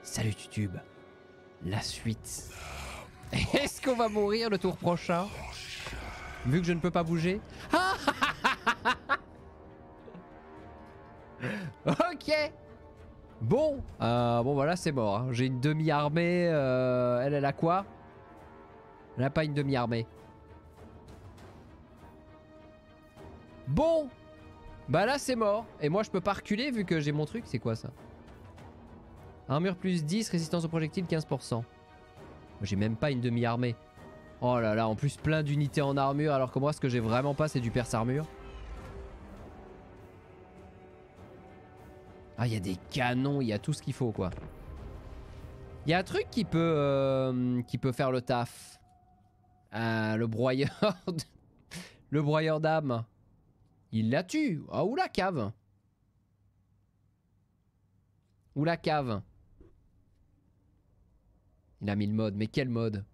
Salut YouTube. La suite. Est-ce qu'on va mourir le tour prochain? Vu que je ne peux pas bouger. Ah ok. Bon. Bon voilà c'est mort. Hein. J'ai une demi-armée. Elle a quoi? Elle a pas une demi-armée. Bon. Bah là c'est mort. Et moi je peux pas reculer vu que j'ai mon truc. C'est quoi ça? Armure plus 10, résistance aux projectiles 15%. J'ai même pas une demi-armée. Oh là là, en plus plein d'unités en armure, alors que moi ce que j'ai vraiment pas c'est du perce-armure. Ah, il y a des canons, il y a tout ce qu'il faut quoi. Il y a un truc qui peut faire le taf. Le broyeur... le broyeur d'âme. Il la tue. Ah, ou la cave. Ou la cave. Il a mis le mode, mais quel mode?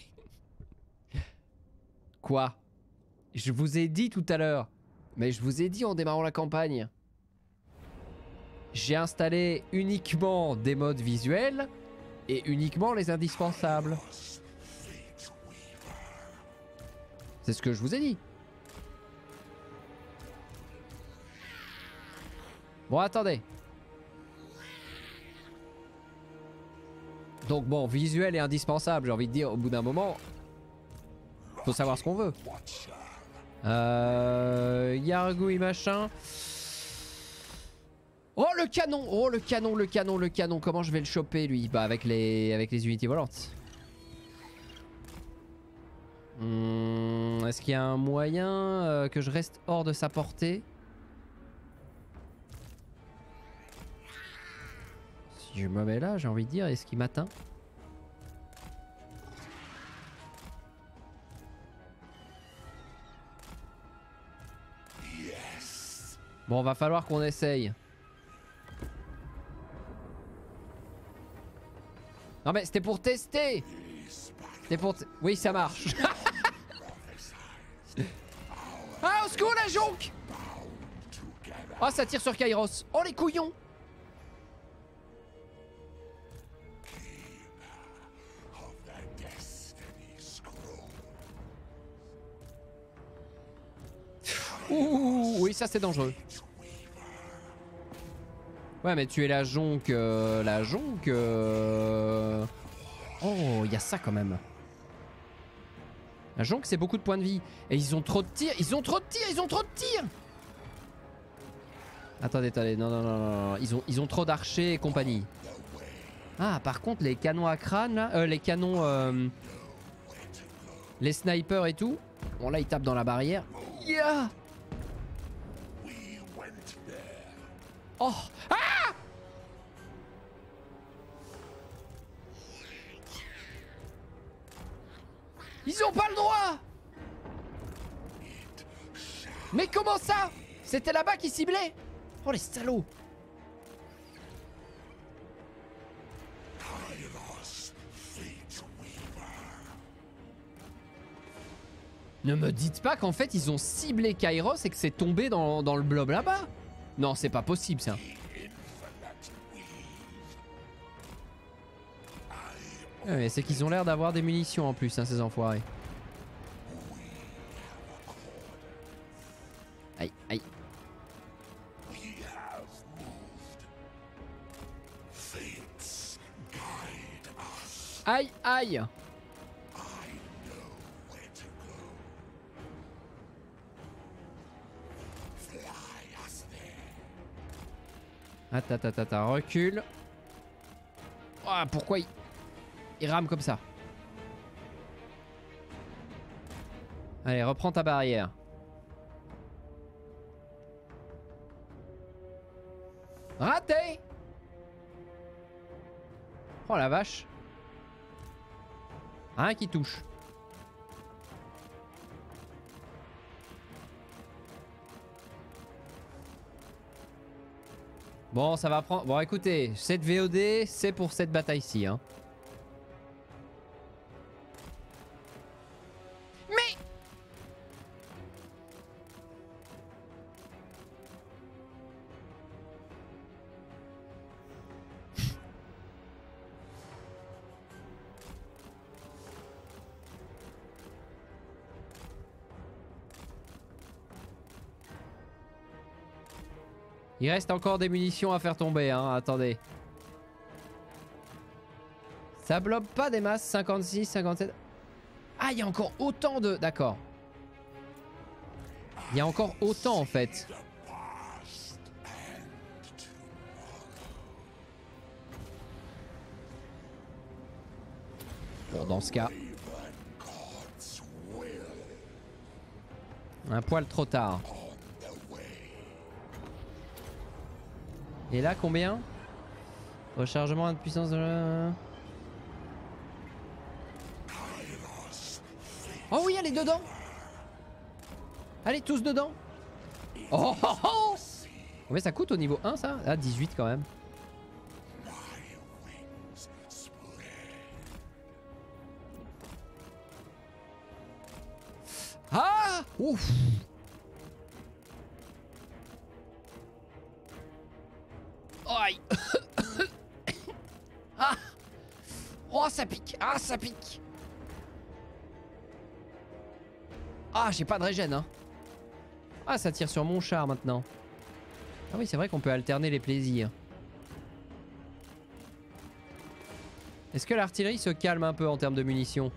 Quoi? Je vous ai dit tout à l'heure. Mais je vous ai dit en démarrant la campagne. J'ai installé uniquement des modes visuels et uniquement les indispensables. C'est ce que je vous ai dit. Bon, attendez. Donc bon, visuel et indispensable, j'ai envie de dire, au bout d'un moment, faut savoir ce qu'on veut. Yargouille machin. Oh le canon! Oh le canon, le canon, le canon. Comment je vais le choper lui? Bah avec les unités volantes. Est-ce qu'il y a un moyen que je reste hors de sa portée? Si je me mets là, j'ai envie de dire, est-ce qu'il m'atteint? Bon, va falloir qu'on essaye. Non mais c'était pour tester. C'était pour... Oui, ça marche. Ah, au secours, la jonque. Oh, ça tire sur Kairos. Oh, les couillons. Ouh, oui, ça c'est dangereux. Ouais, mais tuer la jonque... la jonque... Oh, il y a ça quand même. La jonque, c'est beaucoup de points de vie. Et ils ont trop de tirs. Ils ont trop de tirs. Ils ont trop de tirs. Attendez, attendez. Non, non, non, non. Ils ont trop d'archers et compagnie. Ah, par contre, les canons à crâne, là... les canons... les snipers et tout. Bon, là, ils tapent dans la barrière. Yeah. Oh. Ah. Ils ont pas le droit. Mais comment ça? C'était là-bas qui ciblait. Oh les salauds. Ne me dites pas qu'en fait ils ont ciblé Kairos et que c'est tombé dans le blob là-bas. Non, c'est pas possible ça. Ouais, c'est qu'ils ont l'air d'avoir des munitions en plus, hein, ces enfoirés. Aïe, aïe. Aïe, aïe. Attends, attends, attends, recule. Oh, pourquoi il rame comme ça? Allez, reprends ta barrière. Raté! Oh la vache. Rien qui touche. Bon, ça va prendre... Bon, écoutez, cette VOD, c'est pour cette bataille-ci, hein. Mais... Il reste encore des munitions à faire tomber, hein. Attendez. Ça bloque pas des masses. 56, 57. Ah, il y a encore autant de... D'accord. Il y a encore autant en fait. Bon, dans ce cas... Un poil trop tard. Et là, combien? Rechargement de puissance de... Oh oui, allez dedans. Allez tous dedans. Oh, oh, oh. Combien ça coûte au niveau 1 ça? Ah, 18 quand même. Ah. Ouf. Aïe. Ah. Oh, ça pique. Ah, ça pique. Ah, j'ai pas de régène, hein. Ah, ça tire sur mon char maintenant. Ah oui, c'est vrai qu'on peut alterner les plaisirs. Est-ce que l'artillerie se calme un peu en termes de munitions?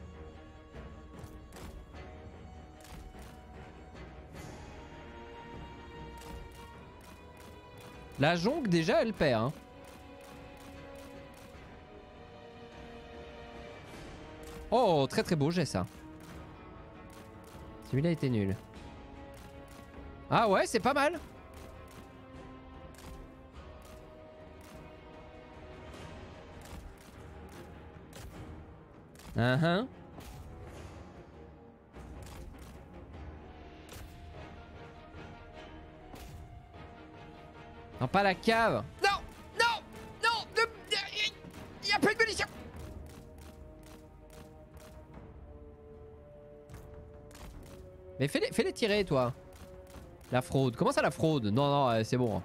La jonque, déjà, elle perd, hein. Oh, très très beau jet, ça. Celui-là était nul. Ah ouais, c'est pas mal. Non, pas la cave. Non, non, non, il y a plus de munitions. Mais fais-les tirer, toi. La fraude. Comment ça, la fraude? Non, non, c'est bon.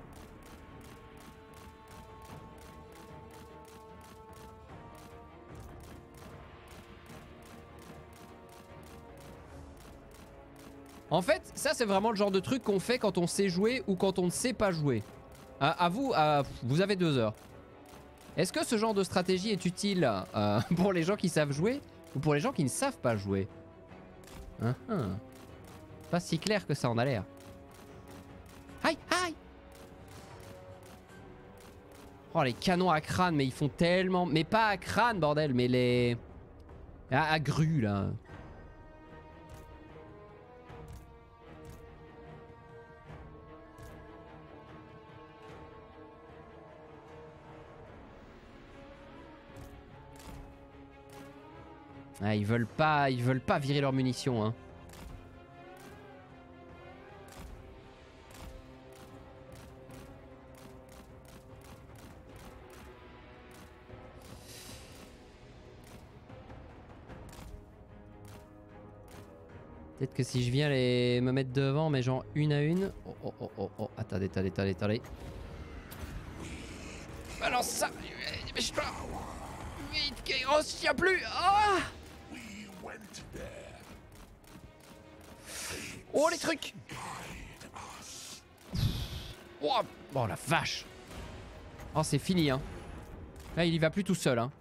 En fait, ça, c'est vraiment le genre de truc qu'on fait quand on sait jouer ou quand on ne sait pas jouer. À vous, vous avez 2 heures. Est-ce que ce genre de stratégie est utile pour les gens qui savent jouer ou pour les gens qui ne savent pas jouer? Pas si clair que ça en a l'air. Aïe, aïe. Oh, les canons à crâne, mais ils font tellement... Mais pas à crâne, bordel, mais les... À grue, là. Ah, ils veulent pas virer leurs munitions, hein. Peut-être que si je viens me mettre devant, mais genre une à une... Oh, attendez. Balance ça. Dépêche-toi. Vite, Kairos, y'a plus. Ah. Oh, les trucs. Oh, la vache. Oh, c'est fini, hein. Là, il y va plus tout seul, hein.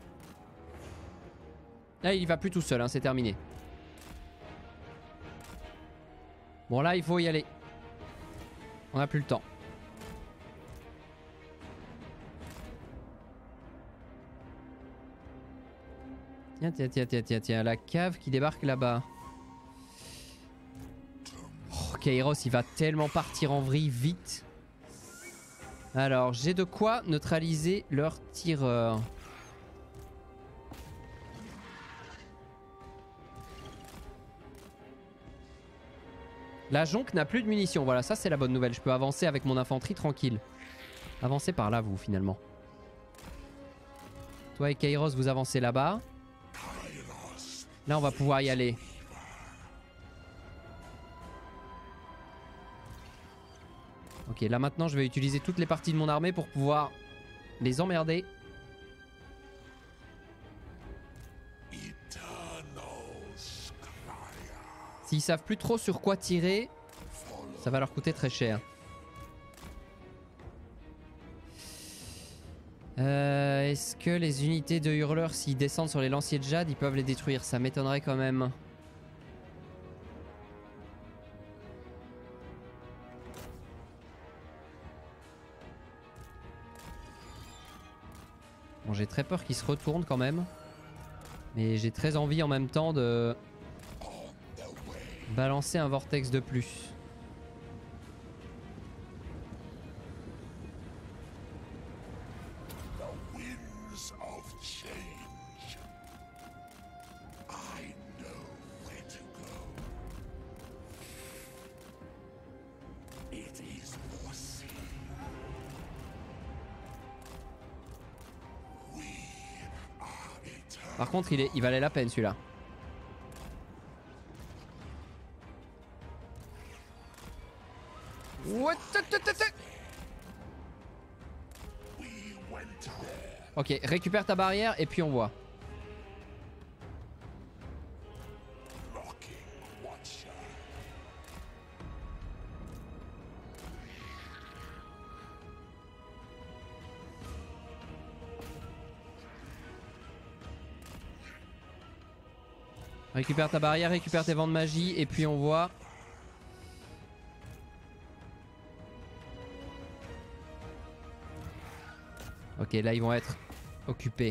Là, il y va plus tout seul, hein. C'est terminé. Bon, là, il faut y aller. On n'a plus le temps. Tiens, la cave qui débarque là-bas. Oh, Kairos, il va tellement partir en vrille vite. Alors, j'ai de quoi neutraliser leur tireur. La jonque n'a plus de munitions. Voilà, ça c'est la bonne nouvelle. Je peux avancer avec mon infanterie tranquille. Avancez par là, vous, finalement. Toi et Kairos, vous avancez là-bas. Là, on va pouvoir y aller. Ok, là maintenant, je vais utiliser toutes les parties de mon armée pour pouvoir les emmerder. S'ils savent plus trop sur quoi tirer, ça va leur coûter très cher. Est-ce que les unités de hurleurs, s'ils descendent sur les lanciers de jade, ils peuvent les détruire? Ça m'étonnerait quand même. Bon, j'ai très peur qu'ils se retournent quand même. Mais j'ai très envie en même temps de balancer un vortex de plus. Par contre, il valait la peine celui-là. Ok, récupère ta barrière et puis on voit. Récupère ta barrière, récupère tes vents de magie et puis on voit. Ok, là ils vont être occupés.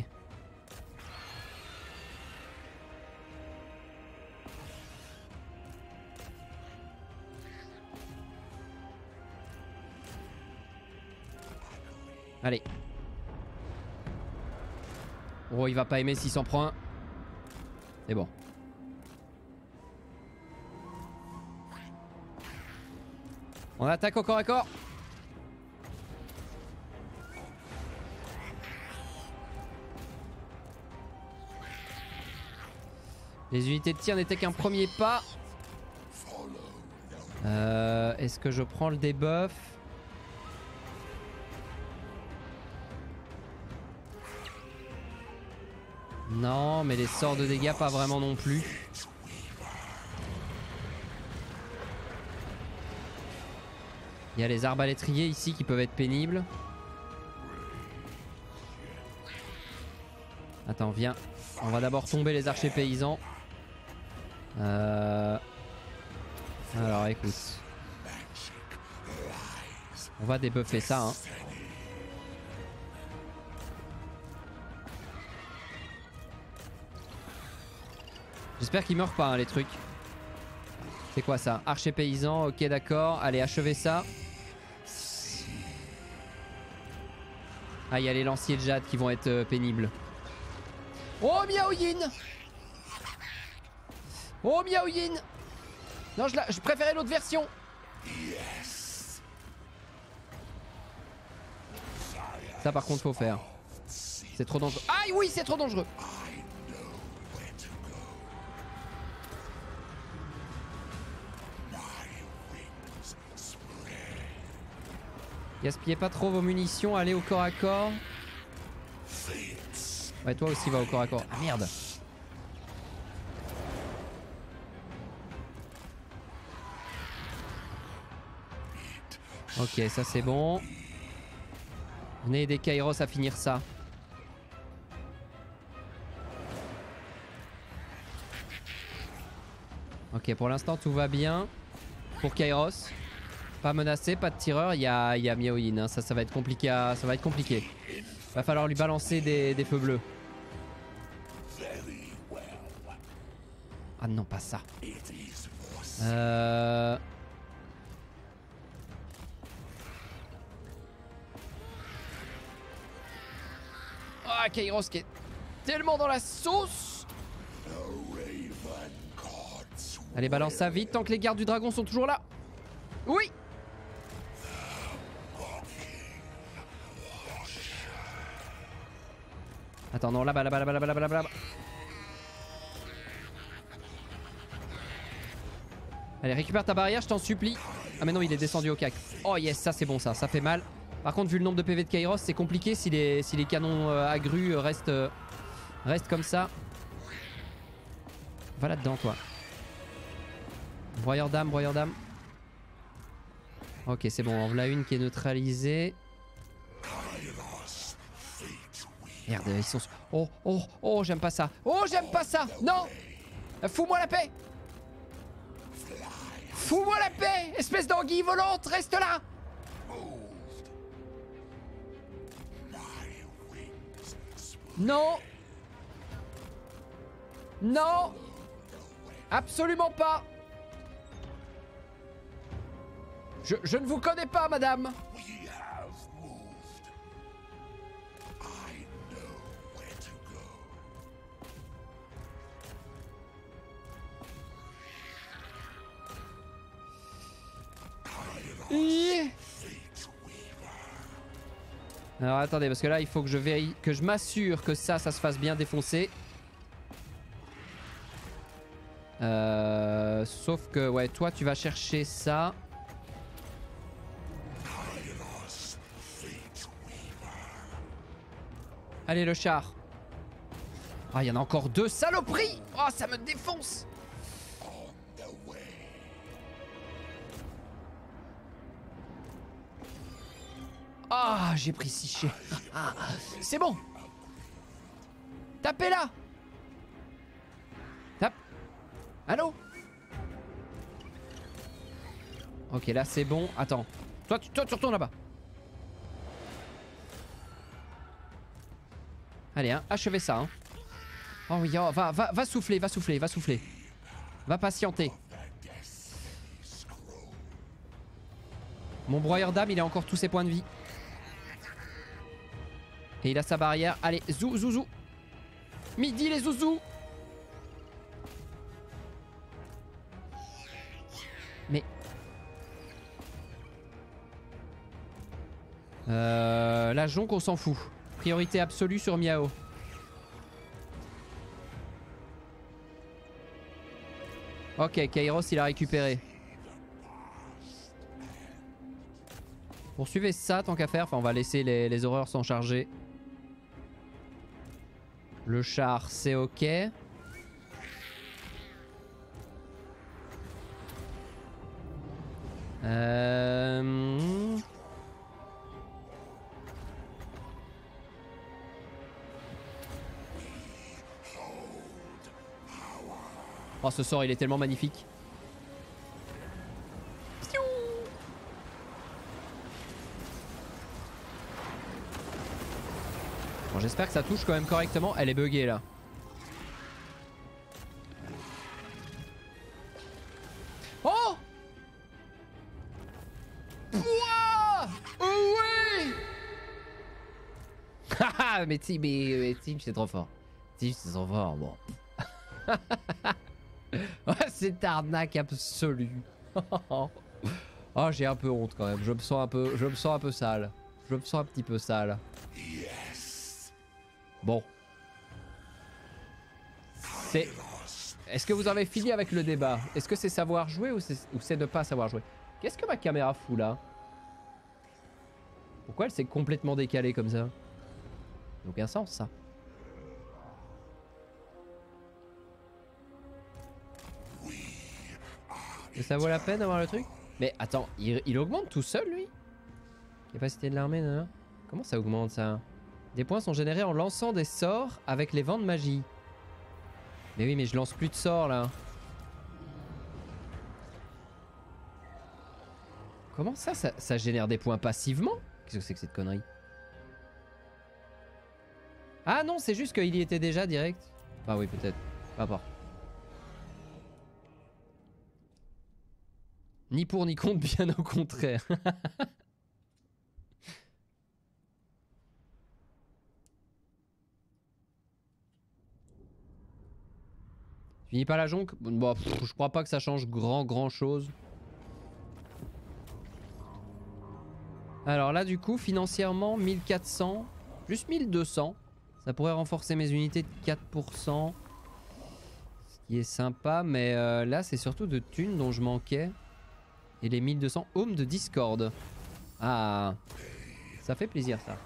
Allez. Oh, il va pas aimer s'il s'en prend un. C'est bon. On attaque au corps à corps. Les unités de tir n'étaient qu'un premier pas. Est-ce que je prends le debuff? Non, mais les sorts de dégâts pas vraiment non plus. Il y a les arbalétriers ici qui peuvent être pénibles. Attends, viens. On va d'abord tomber les archers paysans. Alors écoute. On va débuffer ça, hein. J'espère qu'ils meurent pas, hein, les trucs. C'est quoi ça? Archer paysan, ok d'accord. Allez, achevez ça. Ah, il y a les lanciers de jade qui vont être pénibles. Oh, Miaoyin! Oh, Miaoyin! Non, je préférais l'autre version. Ça, par contre, faut faire. C'est trop dangereux. Aïe, oui, c'est trop dangereux. Gaspillez pas trop vos munitions, allez au corps à corps. Ouais, toi aussi va au corps à corps. Ah merde. Ok, ça c'est bon. Venez aider Kairos à finir ça. Ok, pour l'instant tout va bien. Pour Kairos. Pas menacé, pas de tireur, il y a Miaoyin, hein. Ça va être compliqué ça va être compliqué. Va falloir lui balancer des feux bleus. Ah non, pas ça. Ah, Kairos qui est tellement dans la sauce. Allez, balance ça vite tant que les gardes du dragon sont toujours là. Oui. Attends, non, là-bas, là-bas, là-bas, là-bas, là-bas, là-bas. Allez, récupère ta barrière, je t'en supplie. Ah mais non, il est descendu au cac. Oh yes, ça c'est bon ça fait mal. Par contre, vu le nombre de PV de Kairos, c'est compliqué si les canons agrus restent comme ça. Va là-dedans, toi. Broyeur d'âme, broyeur d'âme. Ok, c'est bon, en voilà une qui est neutralisée. Merde, ils sont... Oh, oh, oh, j'aime pas ça. Oh, j'aime pas ça. Non. Fous-moi la paix. Fous-moi la paix. Espèce d'anguille volante, reste là. Non. Non. Absolument pas. Je ne vous connais pas, madame. Alors attendez, parce que là il faut que je vérifie, que je m'assure que ça se fasse bien défoncer. Sauf que ouais, toi tu vas chercher ça. Allez le char. Ah, il y en a encore deux, saloperies. Oh, ça me défonce. Ah, j'ai pris 6 chez. C'est bon. Tapez là. Tape. Allô. Ok, là c'est bon. Attends. Toi, tu retournes là-bas. Allez, hein, achevez ça. Hein. Oh oui, oh, va souffler, va souffler, va souffler. Va patienter. Mon broyeur d'âme, il a encore tous ses points de vie. Et il a sa barrière. Allez, zou. Midi les zouzous. Mais... la jonque, on s'en fout. Priorité absolue sur Miao. Ok, Kairos, il a récupéré. Poursuivez ça tant qu'à faire. Enfin, on va laisser les horreurs s'en charger. Le char, c'est ok. Oh, ce sort, il est tellement magnifique. Bon, j'espère que ça touche quand même correctement. Elle est buggée là. Oh! Pouah! Oui! Haha, mais Tim, c'est trop fort. Tim, c'est trop fort, bon. C'est arnaque absolue. Oh, j'ai un peu honte quand même. Je me sens un peu sale. Je me sens un petit peu sale. Bon. C'est... Est-ce que vous avez fini avec le débat? Est-ce que c'est savoir jouer ou c'est ne pas savoir jouer? Qu'est-ce que ma caméra fout là? Pourquoi elle s'est complètement décalée comme ça? Aucun sens ça. Et ça vaut la peine d'avoir le truc? Mais attends, il augmente tout seul lui? Capacité de l'armée, non? Comment ça augmente ça? Des points sont générés en lançant des sorts avec les vents de magie. Mais oui, mais je lance plus de sorts là. Comment ça génère des points passivement? Qu'est-ce que c'est que cette connerie? Ah non, c'est juste qu'il y était déjà direct. Ah oui, peut-être. Peu importe. Ni pour ni contre, bien au contraire. Tu finis pas la jonque? Bon, je crois pas que ça change grand chose. Alors là du coup, financièrement, 1400, plus 1200. Ça pourrait renforcer mes unités de 4%. Ce qui est sympa, mais là c'est surtout de thunes dont je manquais. Et les 1200 ohms de Discord. Ah, ça fait plaisir ça.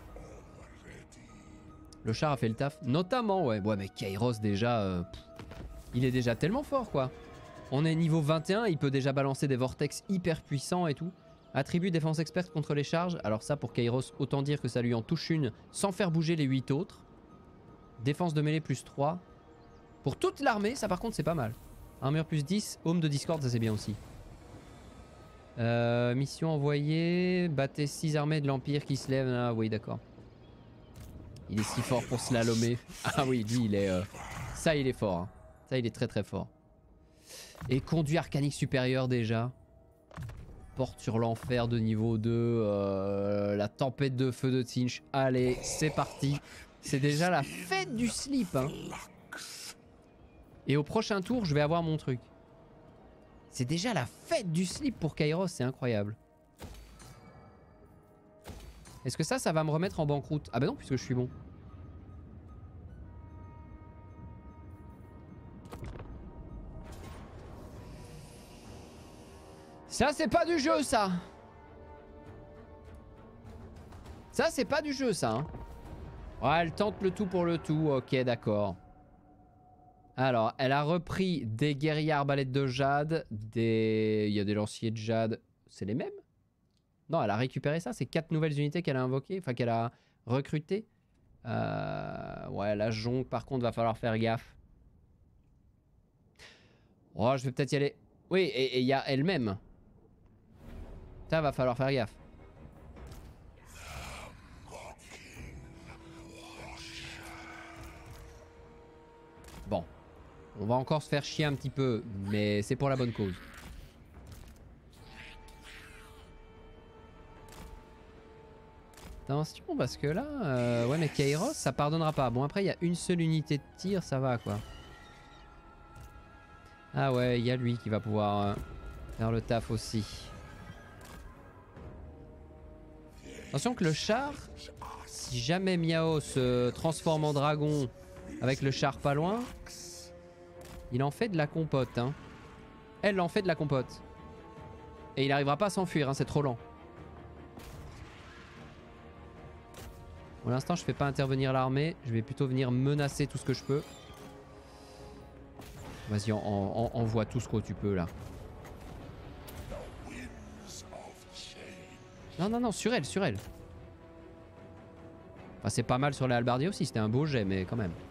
Le char a fait le taf. Notamment, ouais. Ouais, mais Kairos déjà... il est déjà tellement fort, quoi. On est niveau 21, il peut déjà balancer des vortex hyper puissants et tout. Attribut défense experte contre les charges. Alors ça, pour Kairos, autant dire que ça lui en touche une sans faire bouger les 8 autres. Défense de mêlée plus 3. Pour toute l'armée, ça par contre c'est pas mal. Armure plus 10, home de discorde, ça c'est bien aussi. Mission envoyée. Battez 6 armées de l'Empire qui se lèvent. Ah oui d'accord. Il est si fort pour slalomer. Ah oui, lui il est... Ça il est fort. Hein. Ça il est très très fort. Et conduit arcanique supérieur déjà. Porte sur l'enfer de niveau 2. La tempête de feu de Tzeentch. Allez, c'est parti. C'est déjà la fête du slip. Hein. Et au prochain tour, je vais avoir mon truc. C'est déjà la fête du slip pour Kairos, c'est incroyable. Est-ce que ça va me remettre en banqueroute? Ah bah non, puisque je suis bon. Ça, c'est pas du jeu, ça. Ça, c'est pas du jeu, ça. Hein. Ouais, elle tente le tout pour le tout. Ok, d'accord. Alors, elle a repris des guerriers arbalètes de jade, il y a des lanciers de jade. C'est les mêmes? Non, elle a récupéré ça. C'est 4 nouvelles unités qu'elle a invoquées, enfin qu'elle a recrutées. Ouais, la jonque, par contre, va falloir faire gaffe. Oh, je vais peut-être y aller. Oui, et il y a elle-même. Ça, va falloir faire gaffe. Bon. On va encore se faire chier un petit peu, mais c'est pour la bonne cause. Attention, parce que là... ouais, mais Kairos, ça pardonnera pas. Bon, après, il y a une seule unité de tir, ça va, quoi. Ah ouais, il y a lui qui va pouvoir faire le taf aussi. Attention que le char, si jamais Miao se transforme en dragon avec le char pas loin, il en fait de la compote. Hein. Elle en fait de la compote. Et il n'arrivera pas à s'enfuir, hein, c'est trop lent. Pour l'instant, je fais pas intervenir l'armée. Je vais plutôt venir menacer tout ce que je peux. Vas-y, envoie tout ce que tu peux là. Non, non, non, sur elle, sur elle. Enfin, c'est pas mal sur les hallebardiers aussi. C'était un beau jet, mais quand même.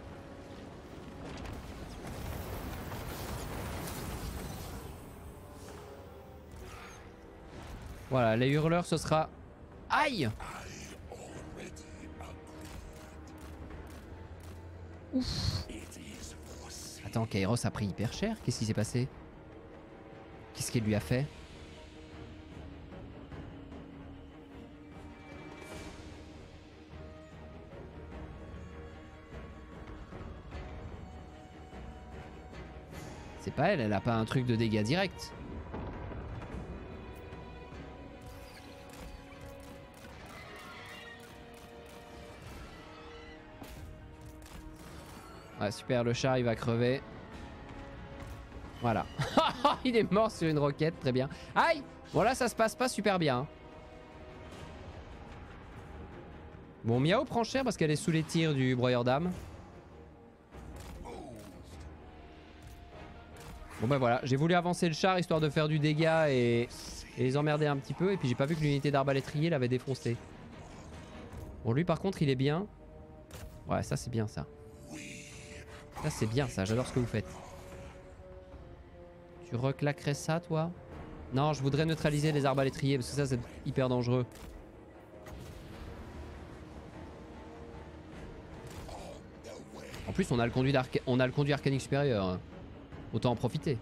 Voilà, les hurleurs, ce sera... Aïe! Ouf! Attends, Kairos a pris hyper cher. Qu'est-ce qui s'est passé? Qu'est-ce qu'elle lui a fait? C'est pas elle, elle a pas un truc de dégâts direct. Ouais, super, le char il va crever. Voilà. Il est mort sur une roquette, très bien. Aïe! Voilà, ça se passe pas super bien. Bon, Miao prend cher parce qu'elle est sous les tirs du broyeur d'âme. Bon bah voilà, j'ai voulu avancer le char histoire de faire du dégât et les emmerder un petit peu. Et puis j'ai pas vu que l'unité d'arbalétrier l'avait défoncé. Bon, lui par contre il est bien. Ouais, ça c'est bien ça. Ça c'est bien ça, j'adore ce que vous faites. Tu reclaquerais ça toi? Non, je voudrais neutraliser les arbalétriers parce que ça c'est hyper dangereux. En plus on a le conduit arcanique supérieur. Autant en profiter.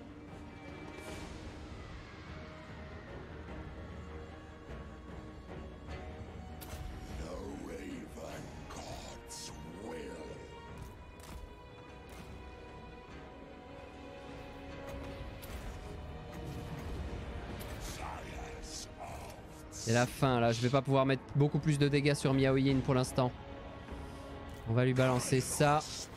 C'est la fin là, je vais pas pouvoir mettre beaucoup plus de dégâts sur Miao Yin pour l'instant. On va lui balancer ça.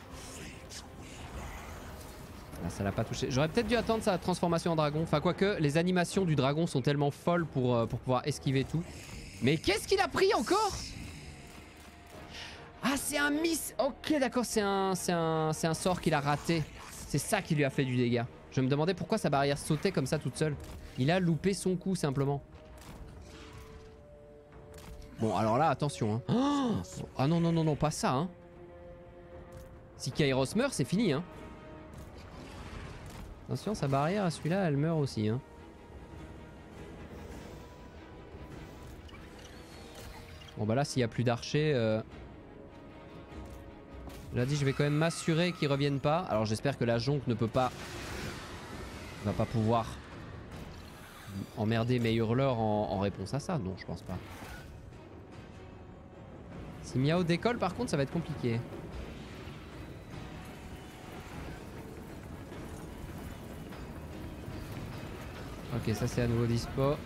Ah, ça l'a pas touché. J'aurais peut-être dû attendre sa transformation en dragon. Enfin quoique, les animations du dragon sont tellement folles pour pouvoir esquiver tout. Mais qu'est-ce qu'il a pris encore? Ah c'est un miss. Ok d'accord, c'est un sort qu'il a raté. C'est ça qui lui a fait du dégât. Je me demandais pourquoi sa barrière sautait comme ça toute seule. Il a loupé son coup simplement. Bon alors là attention hein. Oh ah non non non non pas ça hein. Si Kairos meurt, c'est fini, hein. Attention, sa barrière, celui-là, elle meurt aussi, hein. Bon bah là, s'il n'y a plus d'archers... J'ai dit, je vais quand même m'assurer qu'ils reviennent pas. Alors j'espère que la jonque ne peut pas... va pas pouvoir... emmerder mes hurleurs en réponse à ça. Non, je pense pas. Si Miao décolle, par contre, ça va être compliqué. Ok, ça c'est à nouveau dispo.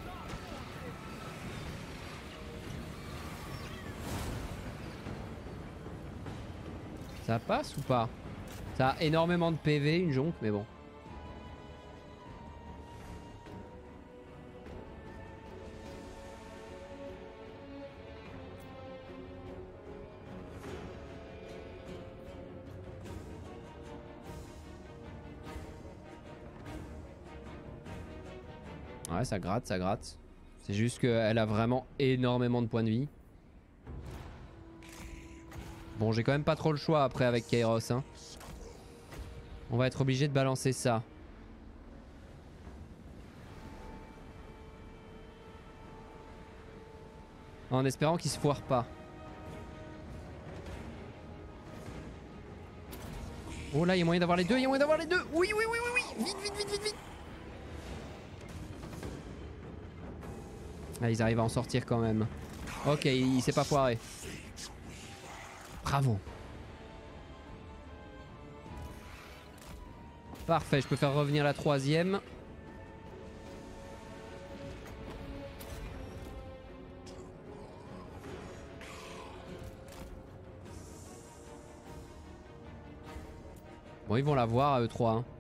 Ça passe ou pas? Ça a énormément de PV, une jonque, mais bon. Ouais, ça gratte, ça gratte. C'est juste qu'elle a vraiment énormément de points de vie. Bon, j'ai quand même pas trop le choix après avec Kairos, hein. On va être obligé de balancer ça. En espérant qu'il se foire pas. Oh là, il y a moyen d'avoir les deux, il y a moyen d'avoir les deux. Oui, oui, oui, oui, oui. Vite, vite, vite, vite, vite. Ah, ils arrivent à en sortir quand même. Ok, il s'est pas foiré. Bravo. Parfait, je peux faire revenir la troisième. Bon, ils vont la voir à eux trois. Hein.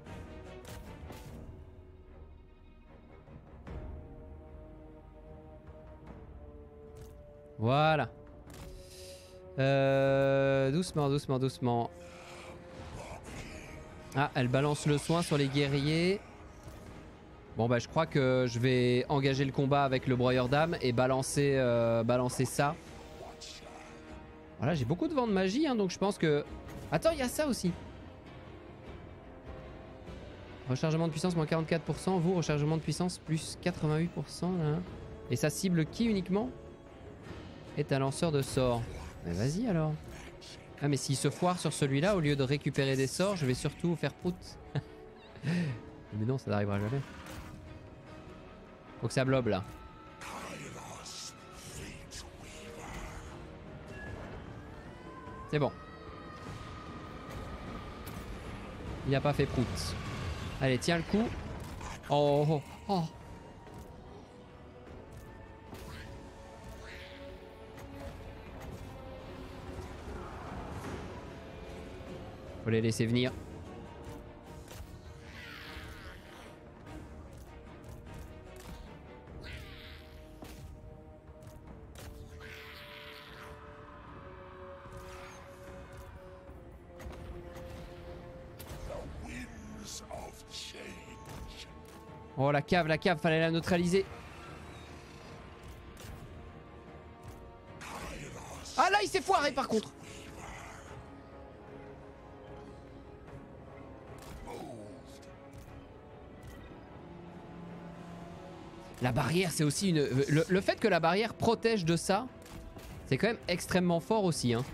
Voilà. Doucement, doucement, doucement. Ah, elle balance le soin sur les guerriers. Bon bah je crois que je vais engager le combat avec le broyeur d'âme et balancer, balancer ça. Voilà, j'ai beaucoup de vent de magie, hein, donc je pense que... Attends, il y a ça aussi. Rechargement de puissance moins 44%, vous rechargement de puissance plus 88%. Là. Et ça cible qui uniquement? Est un lanceur de sorts. Mais vas-y alors. Ah mais s'il se foire sur celui-là, au lieu de récupérer des sorts, je vais surtout faire prout. Mais non, ça n'arrivera jamais. Faut que ça blobe là. C'est bon. Il n'a pas fait prout. Allez, tiens le coup. Oh, oh, oh. Faut les laisser venir. Oh la cave, fallait la neutraliser. Ah là il s'est foiré par contre. La barrière c'est aussi une... Le fait que la barrière protège de ça, c'est quand même extrêmement fort aussi hein.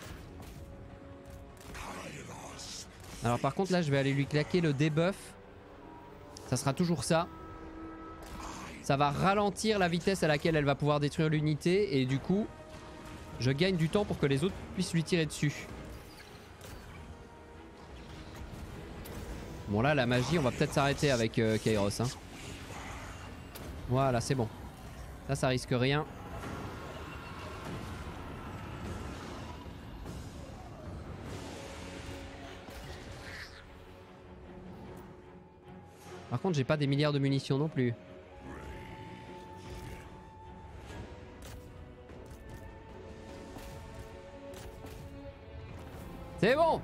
Alors par contre là je vais aller lui claquer le debuff. Ça sera toujours ça. Ça va ralentir la vitesse à laquelle elle va pouvoir détruire l'unité. Et du coup, je gagne du temps pour que les autres puissent lui tirer dessus. Bon là, la magie, on va peut-être s'arrêter avec Kairos. Hein. Voilà, c'est bon. Là, ça risque rien. Par contre, j'ai pas des milliards de munitions non plus. C'est bon!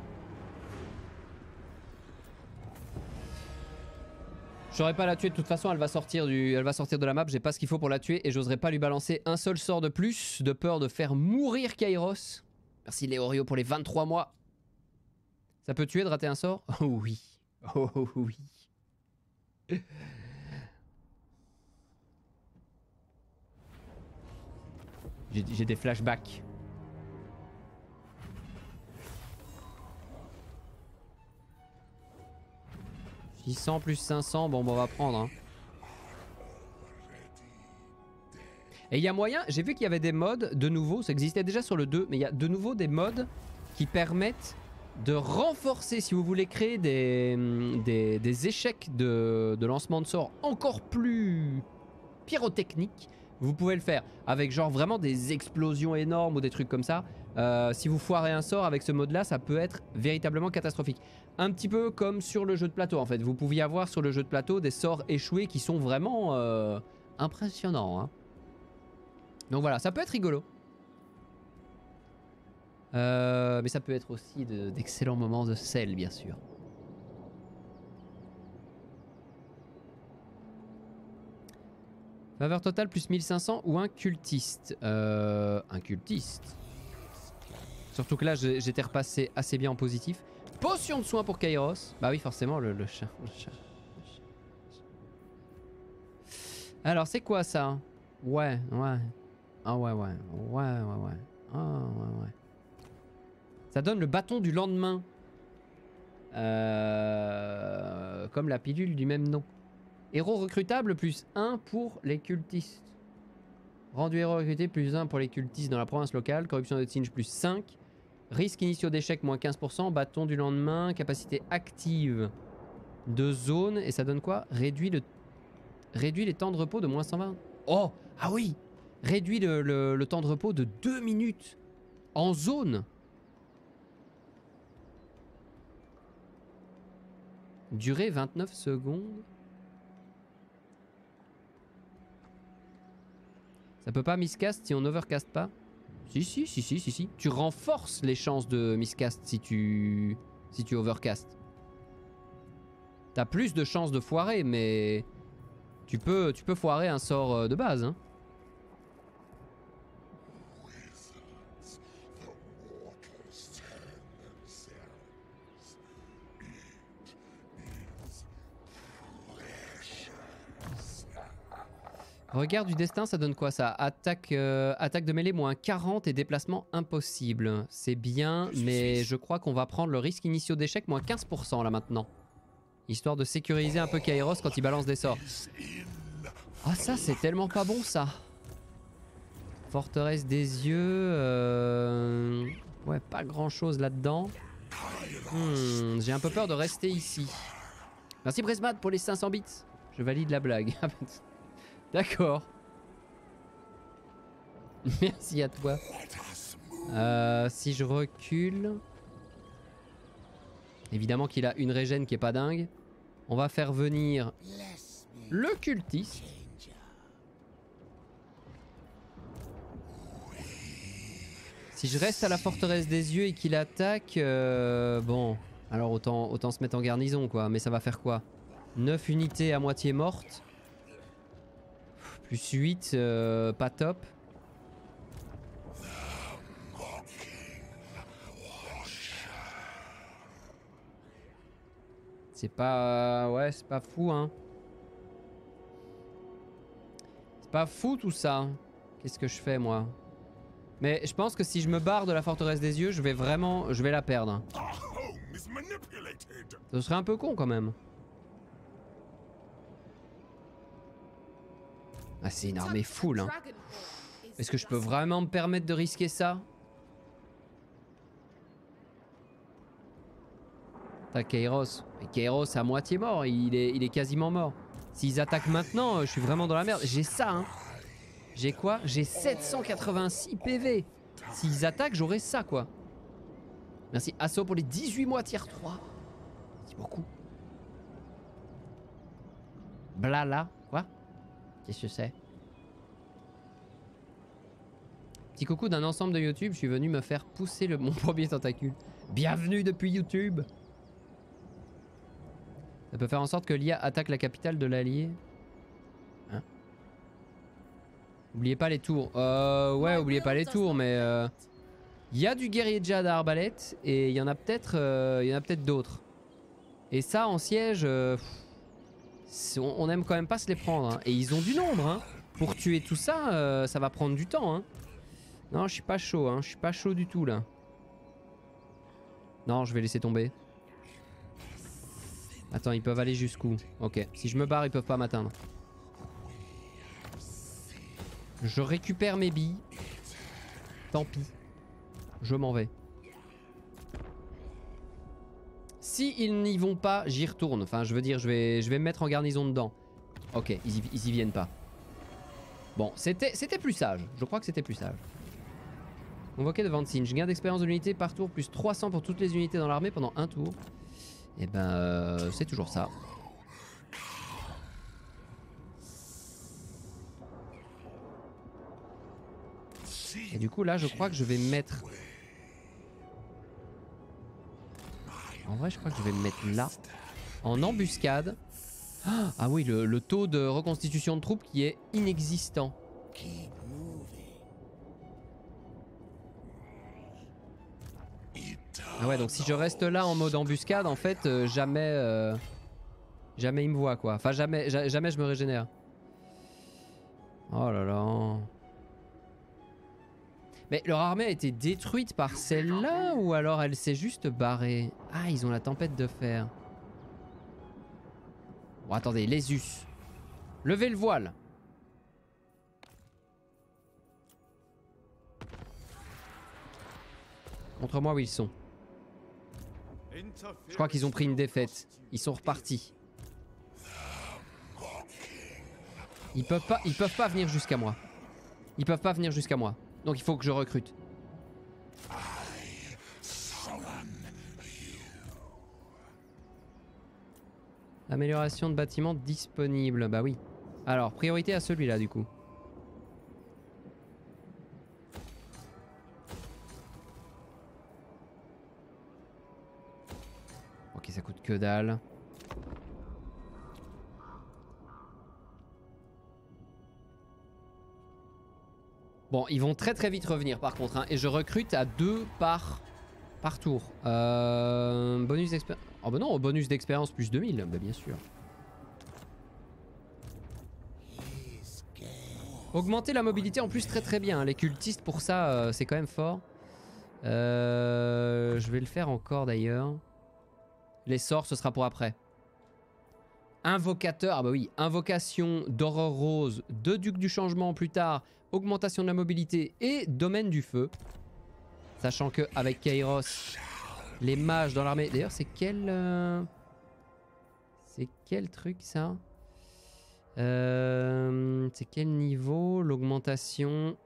J'aurais pas la tuer de toute façon, elle va sortir de la map, j'ai pas ce qu'il faut pour la tuer et j'oserais pas lui balancer un seul sort de plus de peur de faire mourir Kairos. Merci Léorio pour les 23 mois. Ça peut tuer de rater un sort? Oh oui. Oh oui. J'ai des flashbacks. « 600 plus 500, bon, on va prendre. Hein. Et il y a moyen, j'ai vu qu'il y avait des modes, de nouveau, ça existait déjà sur le 2, mais il y a de nouveau des modes qui permettent de renforcer, si vous voulez créer des échecs de lancement de sorts encore plus pyrotechniques. Vous pouvez le faire avec genre vraiment des explosions énormes ou des trucs comme ça. Si vous foirez un sort avec ce mode là, ça peut être véritablement catastrophique. Un petit peu comme sur le jeu de plateau en fait. Vous pouviez avoir sur le jeu de plateau des sorts échoués qui sont vraiment impressionnants. Hein. Donc voilà, ça peut être rigolo. Mais ça peut être aussi d'excellents moments de sel bien sûr. Faveur totale plus 1500 ou un cultiste. Un cultiste. Surtout que là j'étais repassé assez bien en positif. Potion de soin pour Kairos. Bah oui forcément le chat. Alors c'est quoi ça? Ouais. Ah ouais. Ah ouais. Ça donne le bâton du lendemain. Comme la pilule du même nom. Héros recrutable plus 1 pour les cultistes. Rendu héros recruté plus 1 pour les cultistes dans la province locale. Corruption de Tsinj plus 5. Risque initiaux d'échec moins 15%. Bâton du lendemain. Capacité active de zone. Et ça donne quoi? Réduit les temps de repos de moins 120. Oh! Ah oui! Réduit le temps de repos de 2 minutes. En zone. Durée 29 secondes. Ça peut pas miscast si on overcast pas? Si. Tu renforces les chances de miscast si tu overcast. T'as plus de chances de foirer, mais tu peux foirer un sort de base. Hein. Regard du destin, ça donne quoi ça? Attaque de mêlée moins 40 et déplacement impossible. C'est bien, mais je crois qu'on va prendre le risque initiaux d'échec moins 15% là maintenant. Histoire de sécuriser un peu Kairos quand il balance des sorts. Ah ça c'est tellement pas bon ça. Forteresse des yeux... Ouais pas grand chose là-dedans. J'ai un peu peur de rester ici. Merci Bresmat pour les 500 bits. Je valide la blague. D'accord. Merci à toi. Si je recule... Évidemment qu'il a une régène qui est pas dingue. On va faire venir le cultiste. Si je reste à la forteresse des yeux et qu'il attaque... bon, alors autant se mettre en garnison quoi. Mais ça va faire quoi? 9 unités à moitié mortes. Plus 8, pas top. C'est pas... ouais, c'est pas fou, hein. C'est pas fou tout ça. Qu'est-ce que je fais, moi? Mais je pense que si je me barre de la forteresse des yeux, je vais la perdre. Ce serait un peu con, quand même. Ah, c'est une armée full, hein. Est-ce que je peux vraiment me permettre de risquer ça? T'as Kairos. Mais Kairos à moitié mort, il est quasiment mort. S'ils attaquent maintenant, je suis vraiment dans la merde. J'ai ça, hein. J'ai quoi? J'ai 786 PV. S'ils attaquent, j'aurai ça, quoi. Merci Asso pour les 18 mois tier 3. C'est beaucoup. Blala. Quoi? Qu'est-ce que c'est? Petit coucou d'un ensemble de YouTube, je suis venu me faire pousser mon premier tentacule. Bienvenue depuis YouTube. Ça peut faire en sorte que l'IA attaque la capitale de l'allié. Hein? Oubliez pas les tours. Ouais, oubliez pas les tours, mais... Il y a du guerrier Jade à arbalète et il y en a peut-être d'autres. Et ça en siège, on aime quand même pas se les prendre. Hein. Et ils ont du nombre. Hein. Pour tuer tout ça, ça va prendre du temps. Hein. Non, je suis pas chaud. Hein. Je suis pas chaud du tout là. Non, je vais laisser tomber. Attends, ils peuvent aller jusqu'où? Ok, si je me barre, ils peuvent pas m'atteindre. Je récupère mes billes. Tant pis. Je m'en vais. Si ils n'y vont pas, j'y retourne. Enfin, je veux dire, je vais me mettre en garnison dedans. Ok, ils y viennent pas. Bon, c'était plus sage. Je crois que c'était plus sage. Convoqué de Vansine. Je gagne d'expérience de l'unité par tour, plus 300 pour toutes les unités dans l'armée pendant un tour. Et ben, c'est toujours ça. Et du coup, là, je crois que je vais me mettre... En vrai, je crois que je vais me mettre là. En embuscade. Ah oui, le taux de reconstitution de troupes qui est inexistant. Ah ouais, donc si je reste là en mode embuscade, en fait, jamais il me voit quoi. Enfin, jamais je me régénère. Oh là là. Mais leur armée a été détruite par celle-là ou alors elle s'est juste barrée? Ah, ils ont la tempête de fer. Bon, attendez, les us. Levez le voile. Montre-moi où ils sont. Je crois qu'ils ont pris une défaite. Ils sont repartis. Ils peuvent pas venir jusqu'à moi. Ils peuvent pas venir jusqu'à moi. Donc il faut que je recrute. Amélioration de bâtiment disponible. Bah oui. Alors, priorité à celui-là du coup. Ok, ça coûte que dalle. Bon, ils vont très très vite revenir par contre. Hein, et je recrute à 2 par tour. Bonus d'expérience. Oh bah non, bonus d'expérience plus 2000. Bah bien sûr. Augmenter la mobilité en plus très très bien. Hein. Les cultistes pour ça, c'est quand même fort. Je vais le faire encore d'ailleurs. Les sorts, ce sera pour après. Invocateur, ah bah oui, invocation d'aurore rose, de duc du changement plus tard, augmentation de la mobilité et domaine du feu. Sachant que avec Kairos, les mages dans l'armée... D'ailleurs, c'est quel... C'est quel truc ça? C'est quel niveau? L'augmentation...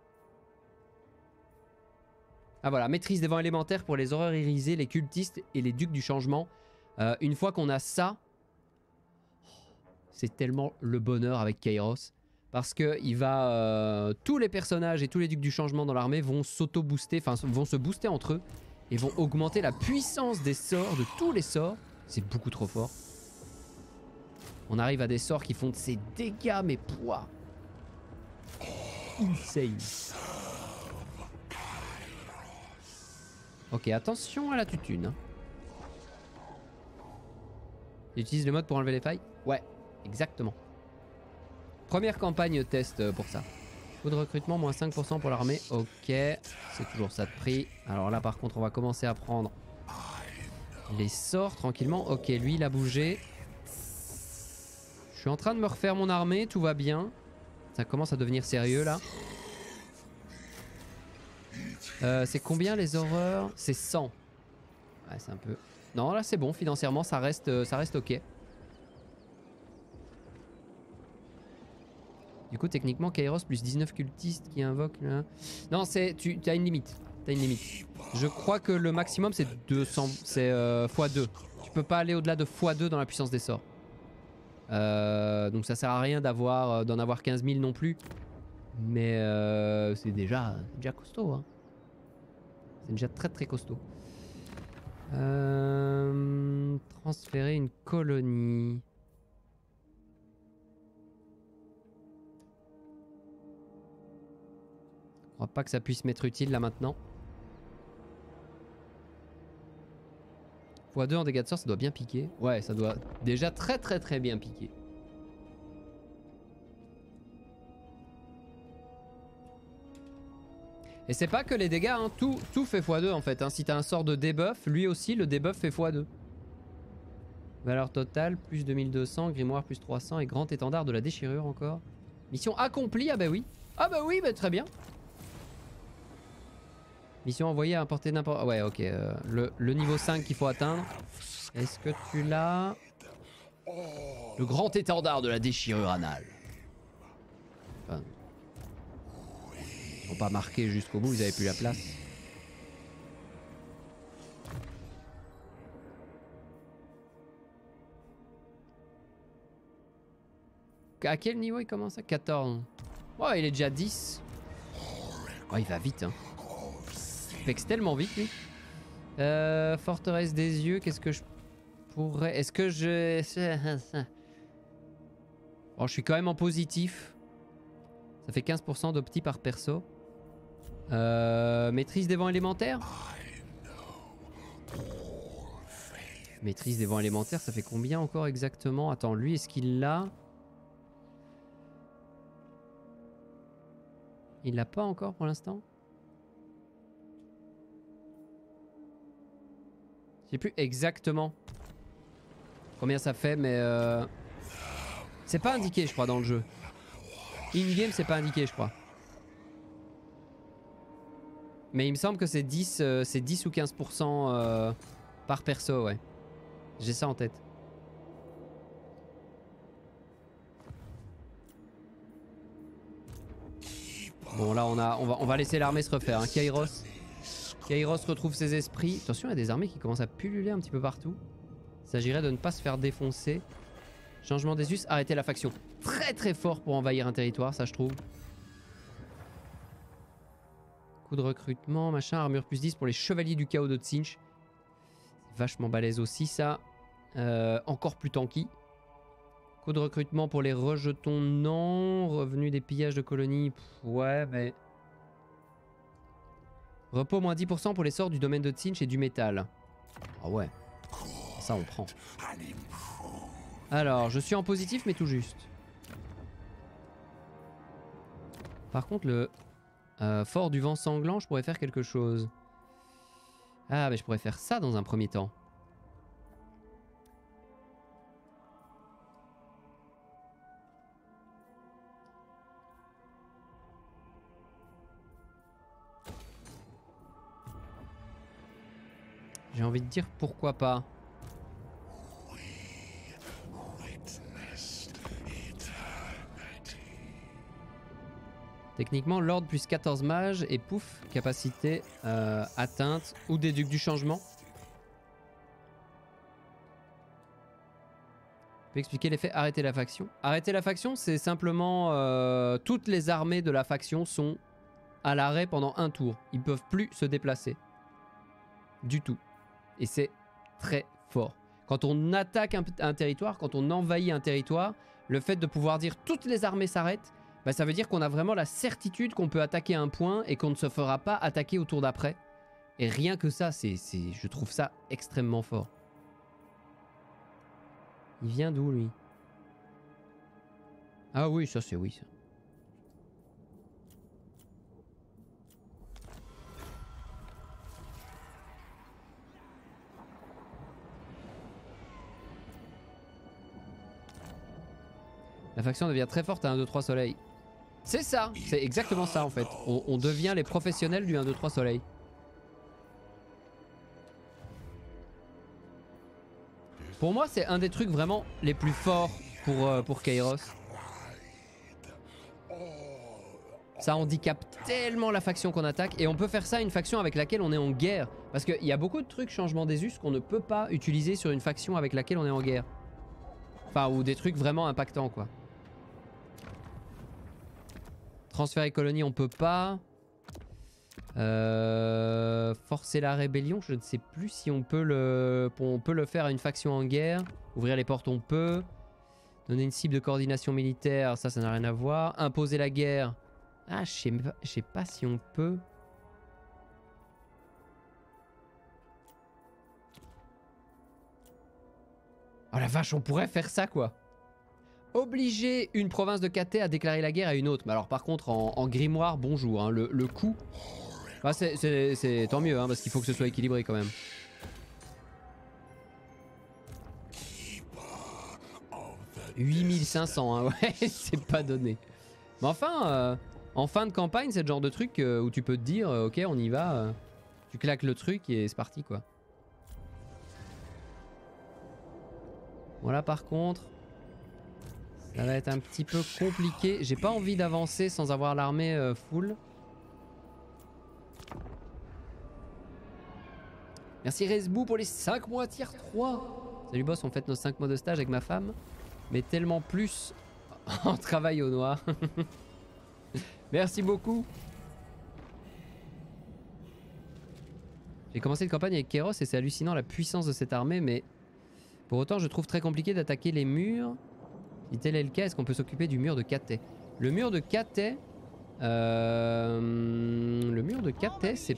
Ah voilà, maîtrise des vents élémentaires pour les horreurs irisées, les cultistes et les ducs du changement. Une fois qu'on a ça... C'est tellement le bonheur avec Kairos. Parce que il va, tous les personnages et tous les ducs du changement dans l'armée vont s'auto-booster, enfin vont se booster entre eux. Et vont augmenter la puissance des sorts, de tous les sorts. C'est beaucoup trop fort. On arrive à des sorts qui font de ces dégâts, mais pouah. Insane. Ok, attention à la tutune. J'utilise le mode pour enlever les failles? Ouais, exactement. Première campagne test pour ça. Coût de recrutement, moins 5% pour l'armée. Ok, c'est toujours ça de prix. Alors là par contre on va commencer à prendre les sorts tranquillement. Ok, lui il a bougé. Je suis en train de me refaire mon armée, tout va bien. Ça commence à devenir sérieux là. C'est combien les horreurs? C'est 100. Ouais, c'est un peu... Non là c'est bon, financièrement ça reste ok. Du coup, techniquement, Kairos plus 19 cultistes qui invoquent... Là. Non, tu as une limite. T'as une limite. Je crois que le maximum, c'est 200... C'est x2. Tu peux pas aller au-delà de x2 dans la puissance des sorts. Donc ça sert à rien d'en avoir 15 000 non plus. Mais c'est déjà costaud. Hein. C'est déjà très très costaud. Transférer une colonie... Je crois pas que ça puisse m'être utile là maintenant. x2 en dégâts de sort, ça doit bien piquer. Ouais, ça doit déjà très bien piquer. Et c'est pas que les dégâts, hein. Tout fait x2 en fait. Hein. Si t'as un sort de debuff, lui aussi le debuff fait x2. Valeur totale, plus 2200, grimoire plus 300 et grand étendard de la déchirure encore. Mission accomplie, ah bah oui. Ah bah oui, bah très bien. Mission envoyée à importer n'importe... Ouais, ok. Le niveau 5 qu'il faut atteindre. Est-ce que tu l'as? Le grand étendard de la déchirure anale. Enfin, ils n'ont pas marqué jusqu'au bout, ils avaient plus la place. À quel niveau il commence à 14? Oh, il est déjà 10. Oh, il va vite, hein. Il vexe tellement vite, lui. Forteresse des yeux, qu'est-ce que je pourrais... Est-ce que je... Bon, je suis quand même en positif. Ça fait 15% d'opti par perso. Maîtrise des vents élémentaires. Maîtrise des vents élémentaires, ça fait combien encore exactement? Attends, lui, est-ce qu'il l'a? Il l'a pas encore pour l'instant? Je sais plus exactement combien ça fait, mais c'est pas indiqué, je crois, dans le jeu. In-game, c'est pas indiqué, je crois. Mais il me semble que c'est 10 ou 15% par perso, ouais. J'ai ça en tête. Bon, là, on va laisser l'armée se refaire. Hein. Kairos retrouve ses esprits. Attention, il y a des armées qui commencent à pulluler un petit peu partout. Il s'agirait de ne pas se faire défoncer. Changement des us, arrêter la faction. Très fort pour envahir un territoire, ça je trouve. Coup de recrutement, machin, armure plus 10 pour les chevaliers du chaos de Tzinch. Vachement balèze aussi ça. Encore plus tanky. Coup de recrutement pour les rejetons, non. Revenu des pillages de colonies, ouais, mais... Repos moins 10% pour les sorts du domaine de Tzinch et du métal. Ah ouais. Ça on prend. Alors, je suis en positif mais tout juste. Par contre, le fort du vent sanglant, je pourrais faire quelque chose. Ah, mais je pourrais faire ça dans un premier temps. J'ai envie de dire pourquoi pas. Techniquement, l'ordre plus 14 mages et pouf, capacité atteinte ou déduque du changement. Tu peux expliquer l'effet arrêter la faction? Arrêter la faction, c'est simplement toutes les armées de la faction sont à l'arrêt pendant un tour. Ils ne peuvent plus se déplacer. Du tout. Et c'est très fort. Quand on attaque un territoire, quand on envahit un territoire, le fait de pouvoir dire toutes les armées s'arrêtent, bah ça veut dire qu'on a vraiment la certitude qu'on peut attaquer un point et qu'on ne se fera pas attaquer au tour d'après. Et rien que ça, je trouve ça extrêmement fort. Il vient d'où lui? Ah oui, ça c'est oui ça. La faction devient très forte à 1, 2, 3 soleil. C'est ça, c'est exactement ça en fait. On devient les professionnels du 1, 2, 3 soleil. Pour moi, c'est un des trucs vraiment les plus forts pour Kairos. Ça handicape tellement la faction qu'on attaque. Et on peut faire ça à une faction avec laquelle on est en guerre. Parce qu'il y a beaucoup de trucs changement des us qu'on ne peut pas utiliser sur une faction avec laquelle on est en guerre. Enfin, ou des trucs vraiment impactants quoi. Transférer colonie, on peut pas. Forcer la rébellion, je ne sais plus si on peut le faire à une faction en guerre. Ouvrir les portes, on peut. Donner une cible de coordination militaire, ça n'a rien à voir. Imposer la guerre. Ah, je sais pas si on peut. Oh la vache, on pourrait faire ça quoi. Obliger une province de KT à déclarer la guerre à une autre. Mais alors par contre en grimoire, bonjour, hein, le coup. Bah, c'est tant mieux, hein, parce qu'il faut que ce soit équilibré quand même. « 8500, hein, ouais, c'est pas donné. » Mais enfin, en fin de campagne, c'est le genre de truc où tu peux te dire, ok, on y va, tu claques le truc et c'est parti quoi. Voilà, par contre, ça va être un petit peu compliqué. J'ai pas envie d'avancer sans avoir l'armée full. Merci Rezbou pour les 5 mois tier 3. Salut boss, on fête nos 5 mois de stage avec ma femme. Mais tellement plus en travail au noir. Merci beaucoup. J'ai commencé une campagne avec Kairos et c'est hallucinant la puissance de cette armée, mais pour autant je trouve très compliqué d'attaquer les murs. Si tel est le cas, est-ce qu'on peut s'occuper du mur de Katay? Le mur de Katay... Le mur de Katay, c'est...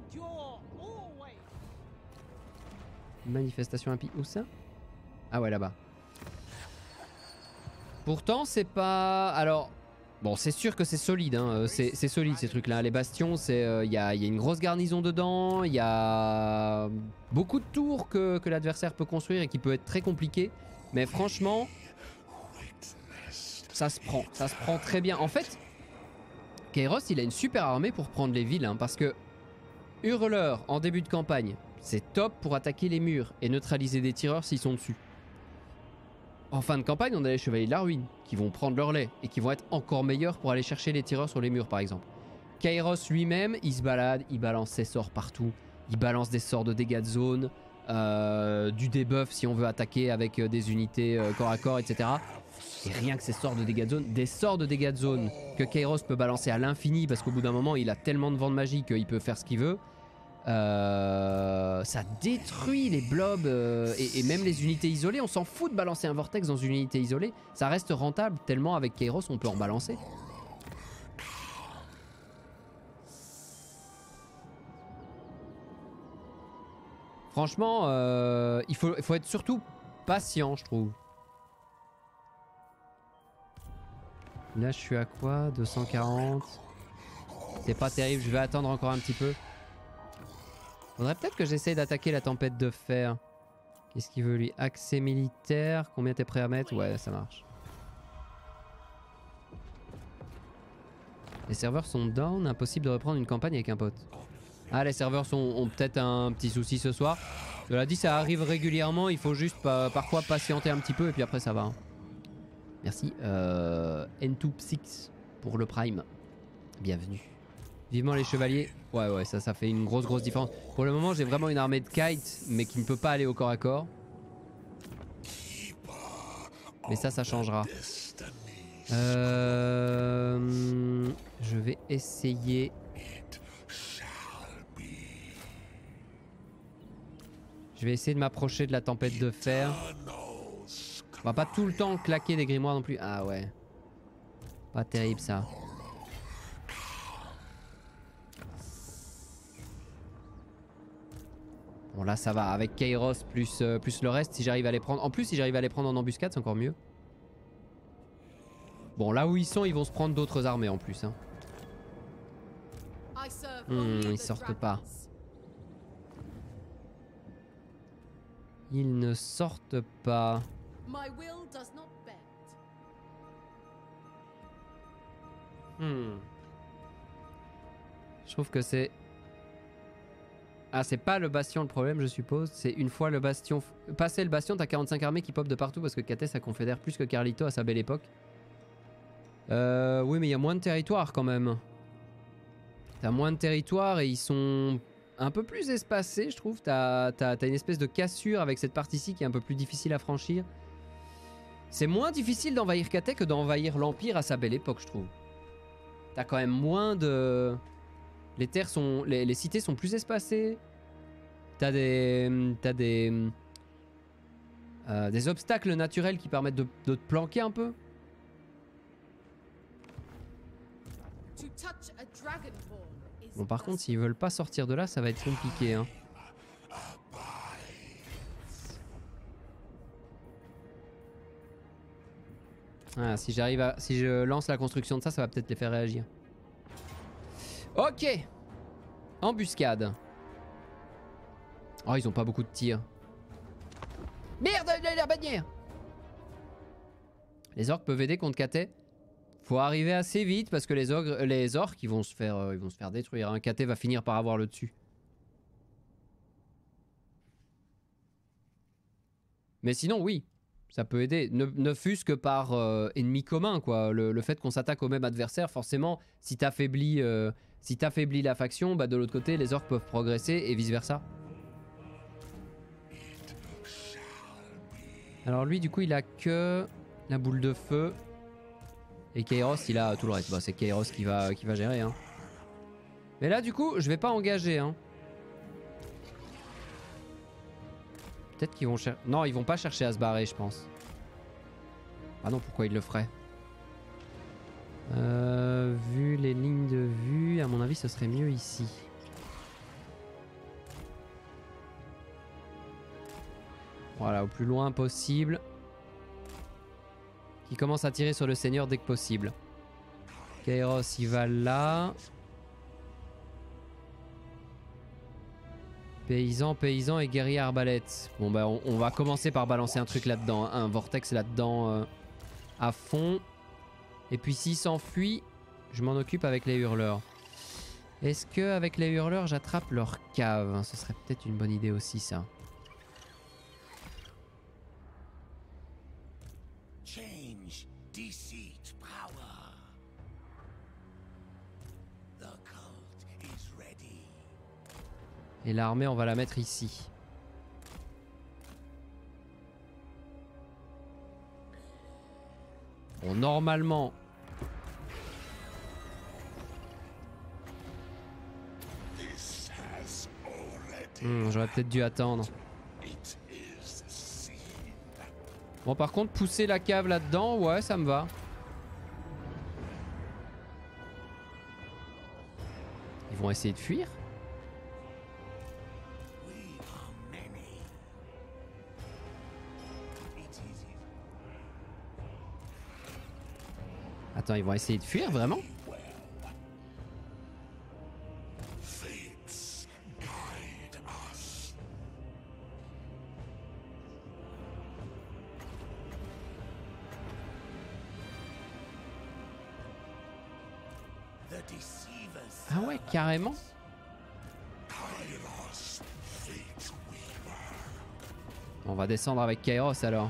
Manifestation impie, où ça? Ah ouais, là-bas. Pourtant, c'est pas... Alors... Bon, c'est sûr que c'est solide, hein. C'est solide ces trucs-là. Les bastions, il y a une grosse garnison dedans, il y a beaucoup de tours que l'adversaire peut construire et qui peut être très compliqué. Mais franchement, ça se prend très bien. En fait, Kairos, il a une super armée pour prendre les villes, hein, parce que Hurleur, en début de campagne, c'est top pour attaquer les murs et neutraliser des tireurs s'ils sont dessus. En fin de campagne, on a les chevaliers de la ruine qui vont prendre leur lait et qui vont être encore meilleurs pour aller chercher les tireurs sur les murs par exemple. Kairos lui-même, il se balade, il balance ses sorts partout. Il balance des sorts de dégâts de zone, du debuff si on veut attaquer avec des unités corps à corps, etc. Et rien que ces sorts de dégâts de zone, des sorts de dégâts de zone que Kairos peut balancer à l'infini parce qu'au bout d'un moment il a tellement de vent de magie qu'il peut faire ce qu'il veut. Ça détruit les blobs et même les unités isolées. On s'en fout de balancer un vortex dans une unité isolée. Ça reste rentable tellement avec Kairos on peut en balancer. Franchement, il faut être surtout patient, je trouve. Là, je suis à quoi? 240. C'est pas terrible, je vais attendre encore un petit peu. Faudrait peut-être que j'essaye d'attaquer la tempête de fer. Qu'est-ce qu'il veut lui? Accès militaire. Combien t'es prêt à mettre? Ouais, ça marche. Les serveurs sont down. Impossible de reprendre une campagne avec un pote. Ah, les serveurs ont peut-être un petit souci ce soir. Cela dit, ça arrive régulièrement. Il faut juste parfois patienter un petit peu et puis après ça va. Hein. Merci. N2Psix pour le Prime. Bienvenue. Vivement les chevaliers. Ouais, ça fait une grosse différence. Pour le moment, j'ai vraiment une armée de kites, mais qui ne peut pas aller au corps à corps. Mais ça changera. Je vais essayer. Je vais essayer de m'approcher de la tempête de fer. On va pas tout le temps claquer des grimoires non plus. Ah ouais. Pas terrible ça. Bon là ça va, avec Kairos plus le reste, si j'arrive à les prendre. En plus si j'arrive à les prendre en embuscade c'est encore mieux. Bon là où ils sont ils vont se prendre d'autres armées en plus. Hein. Ils sortent pas. Ils ne sortent pas. Je trouve que c'est... Ah, c'est pas le bastion le problème, je suppose. C'est une fois le bastion... Passer le bastion, t'as 45 armées qui popent de partout parce que KT, ça confédère plus que Carlito à sa belle époque. Oui, mais il y a moins de territoire quand même. T'as moins de territoire et ils sont un peu plus espacés, je trouve. T'as une espèce de cassure avec cette partie-ci qui est un peu plus difficile à franchir. C'est moins difficile d'envahir KT que d'envahir l'Empire à sa belle époque, je trouve. T'as quand même moins de... Les terres sont... Les cités sont plus espacées. T'as des obstacles naturels qui permettent de te planquer un peu. Bon par contre s'ils veulent pas sortir de là ça va être compliqué hein. Ah, si j'arrive à... Si je lance la construction de ça, ça va peut-être les faire réagir. Ok. Embuscade. Oh, ils ont pas beaucoup de tirs. Merde, la bannière. Les orques peuvent aider contre KT. Faut arriver assez vite parce que les orques ils vont se faire détruire. Un KT va finir par avoir le dessus. Mais sinon, oui. Ça peut aider, ne fût-ce que par ennemi commun, quoi. Le fait qu'on s'attaque au même adversaire, forcément, si t'affaiblis la faction, bah de l'autre côté, les orques peuvent progresser et vice-versa. Alors lui, du coup, il a que la boule de feu. Et Kairos, il a tout le reste. Bah, c'est Kairos qui va gérer, hein. Mais là, du coup, je vais pas engager, hein. Peut-être qu'ils vont chercher... Non, ils vont pas chercher à se barrer, je pense. Ah non, pourquoi ils le feraient? Vu les lignes de vue, à mon avis, ce serait mieux ici. Voilà, au plus loin possible. Qui commence à tirer sur le seigneur dès que possible. Kairos, il va là. Paysan et guerrier arbalète. Bon bah on va commencer par balancer un truc là-dedans, un vortex là-dedans à fond. Et puis s'il s'enfuit, je m'en occupe avec les hurleurs. Est-ce que avec les hurleurs j'attrape leur cave? Ce serait peut-être une bonne idée aussi ça. Change, deceit, power. The cult is ready. Et l'armée, on va la mettre ici. Bon, normalement... J'aurais peut-être dû attendre. Bon, par contre, pousser la cave là-dedans, ouais, ça me va. Ils vont essayer de fuir? Attends, ils vont essayer de fuir, vraiment? Ah ouais, carrément. On va descendre avec Kairos alors.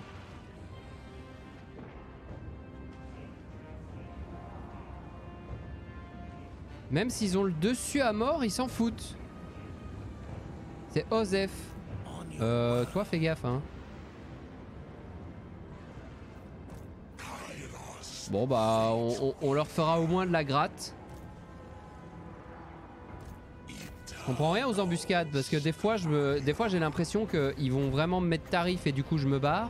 Même s'ils ont le dessus à mort, ils s'en foutent. C'est Osef. Toi fais gaffe hein. Bon bah on leur fera au moins de la gratte. Je comprends rien aux embuscades parce que des fois j'ai l'impression qu'ils vont vraiment me mettre tarif et du coup je me barre.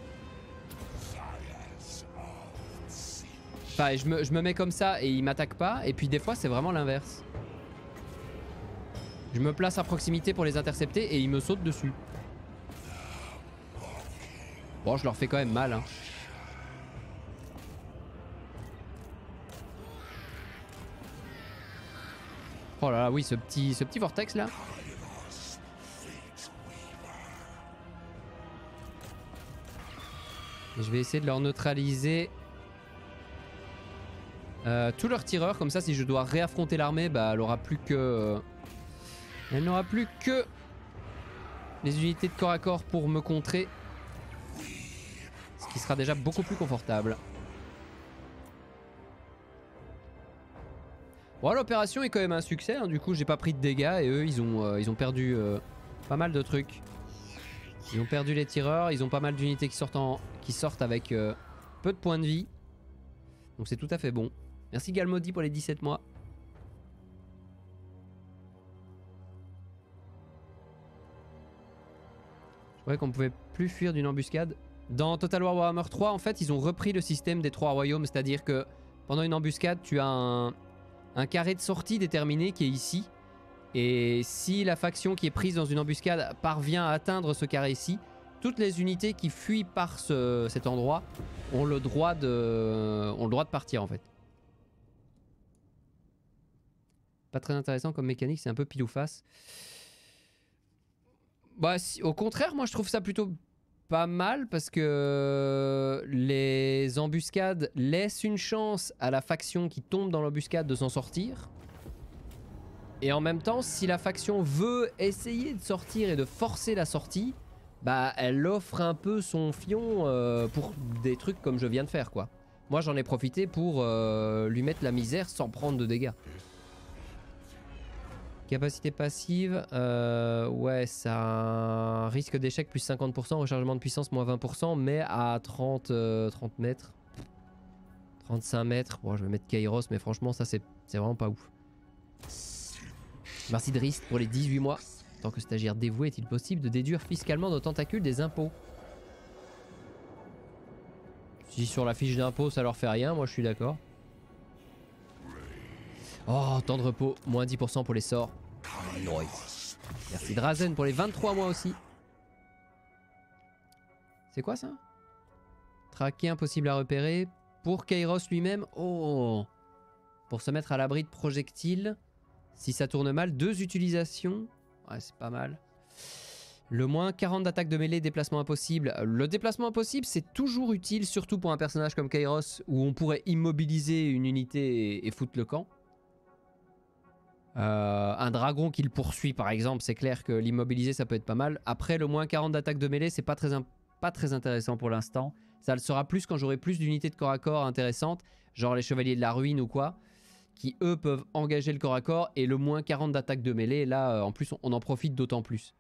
Enfin je me mets comme ça et ils m'attaquent pas et puis des fois c'est vraiment l'inverse. Je me place à proximité pour les intercepter et ils me sautent dessus. Bon je leur fais quand même mal hein. Oh là là, oui, ce petit vortex là. Et je vais essayer de leur neutraliser tous leurs tireurs. Comme ça, si je dois réaffronter l'armée, bah, elle aura plus que... elle n'aura plus que les unités de corps à corps pour me contrer. Ce qui sera déjà beaucoup plus confortable. Bon, l'opération est quand même un succès, hein. Du coup j'ai pas pris de dégâts et eux ils ont perdu pas mal de trucs. Ils ont perdu les tireurs, ils ont pas mal d'unités qui sortent avec peu de points de vie. Donc c'est tout à fait bon. Merci Galmody pour les 17 mois. Je croyais qu'on pouvait plus fuir d'une embuscade. Dans Total War Warhammer 3 en fait ils ont repris le système des 3 royaumes, c'est-à-dire que pendant une embuscade tu as un carré de sortie déterminé qui est ici. Et si la faction qui est prise dans une embuscade parvient à atteindre ce carré-ci, toutes les unités qui fuient par cet endroit ont le droit de partir en fait. Pas très intéressant comme mécanique, c'est un peu pile ou face. Bah, au contraire, moi je trouve ça plutôt pas mal parce que les embuscades laissent une chance à la faction qui tombe dans l'embuscade de s'en sortir. Et en même temps, si la faction veut essayer de sortir et de forcer la sortie, bah elle offre un peu son fion pour des trucs comme je viens de faire quoi. Moi j'en ai profité pour lui mettre la misère sans prendre de dégâts. Capacité passive, ouais, ça a un risque d'échec plus 50%, rechargement de puissance moins 20%, mais à 30 mètres. 35 mètres, bon je vais mettre Kairos, mais franchement ça c'est vraiment pas ouf. Merci Drist pour les 18 mois. En tant que stagiaire dévoué, est-il possible de déduire fiscalement nos tentacules des impôts? Si sur la fiche d'impôt ça leur fait rien, moi je suis d'accord. Oh, temps de repos, moins 10% pour les sorts. Oh, nice. Merci Drazen pour les 23 mois aussi. C'est quoi ça? Traquer impossible à repérer. Pour Kairos lui-même, oh, pour se mettre à l'abri de projectiles. Si ça tourne mal, 2 utilisations. Ouais, c'est pas mal. Le moins 40 d'attaque de mêlée, déplacement impossible. Le déplacement impossible, c'est toujours utile, surtout pour un personnage comme Kairos, où on pourrait immobiliser une unité et foutre le camp. Un dragon qui le poursuit par exemple, c'est clair que l'immobiliser ça peut être pas mal. Après le moins 40 d'attaque de mêlée c'est pas très intéressant pour l'instant. Ça le sera plus quand j'aurai plus d'unités de corps à corps intéressantes, genre les chevaliers de la ruine ou quoi, qui eux peuvent engager le corps à corps, et le moins 40 d'attaque de mêlée là en plus on en profite d'autant plus.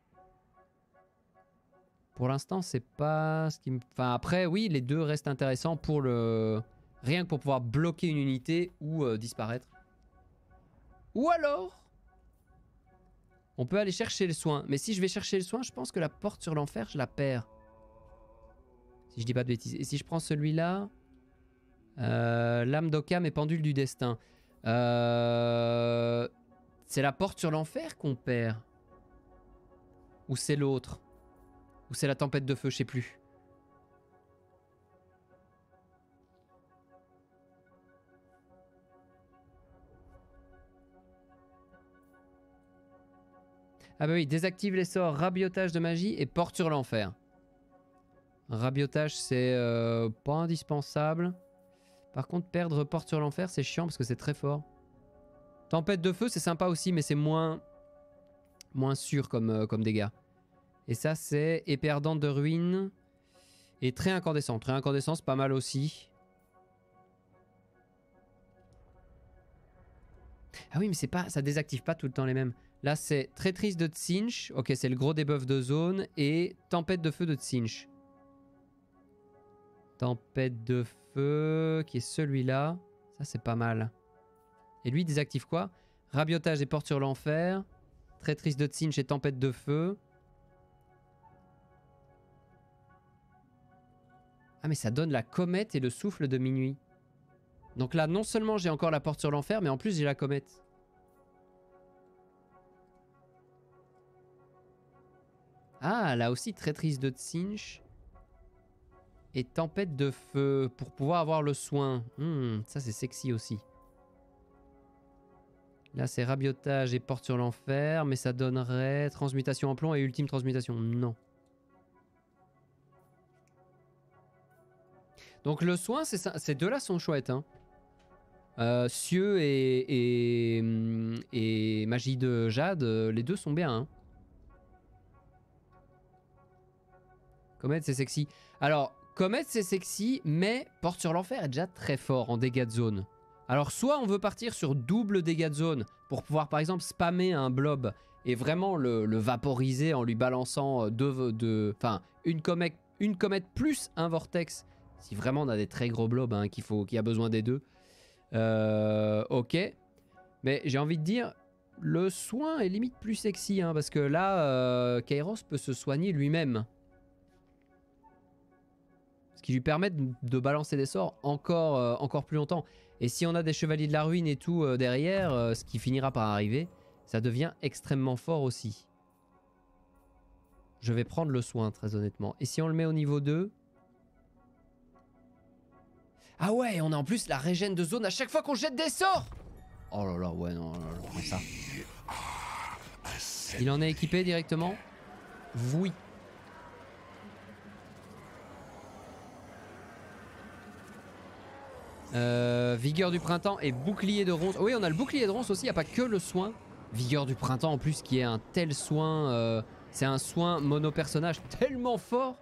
Pour l'instant c'est pas ce qui me... Enfin après oui les deux restent intéressants pour le... Rien que pour pouvoir bloquer une unité ou disparaître. Ou alors, on peut aller chercher le soin. Mais si je vais chercher le soin, je pense que la porte sur l'enfer, je la perds. Si je dis pas de bêtises. Et si je prends celui-là, lame d'Occam et pendule du destin. C'est la porte sur l'enfer qu'on perd. Ou c'est l'autre. Ou c'est la tempête de feu, je sais plus. Ah bah oui, désactive les sorts rabiotage de magie et porte sur l'enfer. Rabiotage c'est pas indispensable. Par contre perdre porte sur l'enfer c'est chiant parce que c'est très fort. Tempête de feu c'est sympa aussi mais c'est moins sûr comme dégâts. Et ça c'est épée ardente de ruine et trait incandescent. Trait incandescent c'est pas mal aussi. Ah oui mais c'est pas, ça désactive pas tout le temps les mêmes. Là, c'est Traîtrise de Tzinch. Ok, c'est le gros debuff de zone. Et Tempête de feu de Tzinch. Tempête de feu, qui est celui-là. Ça, c'est pas mal. Et lui, il désactive quoi? Rabiotage et porte sur l'enfer. Traîtrise de Tzinch et Tempête de feu. Ah, mais ça donne la comète et le souffle de minuit. Donc là, non seulement j'ai encore la porte sur l'enfer, mais en plus, j'ai la comète. Ah, là aussi, Traîtrise de Tzinch et Tempête de feu pour pouvoir avoir le soin. Ça, c'est sexy aussi. Là, c'est Rabiotage et Porte sur l'enfer, mais ça donnerait Transmutation en plomb et Ultime Transmutation. Non. Donc le soin, ces deux-là sont chouettes. Hein. Cieux et Magie de Jade, les deux sont bien. Hein. Comète c'est sexy. Alors, Comète c'est sexy, mais Porte sur l'enfer est déjà très fort en dégâts de zone. Alors soit on veut partir sur double dégâts de zone pour pouvoir par exemple spammer un blob et vraiment le vaporiser en lui balançant une comète plus un vortex. Si vraiment on a des très gros blobs hein, qui a besoin des deux. Ok. Mais j'ai envie de dire, le soin est limite plus sexy hein, parce que là, Kairos peut se soigner lui-même. Qui lui permettent de balancer des sorts encore plus longtemps. Et si on a des chevaliers de la ruine et tout derrière, ce qui finira par arriver, ça devient extrêmement fort aussi. Je vais prendre le soin, très honnêtement. Et si on le met au niveau 2? Ah ouais, on a en plus la régène de zone à chaque fois qu'on jette des sorts. Oh là là, ouais, non, je prends ça. Il en est équipé directement? Oui. Vigueur du printemps et bouclier de ronce. Oui, on a le bouclier de ronce aussi, il n'y a pas que le soin. Vigueur du printemps en plus qui est un tel soin. C'est un soin mono-personnage tellement fort.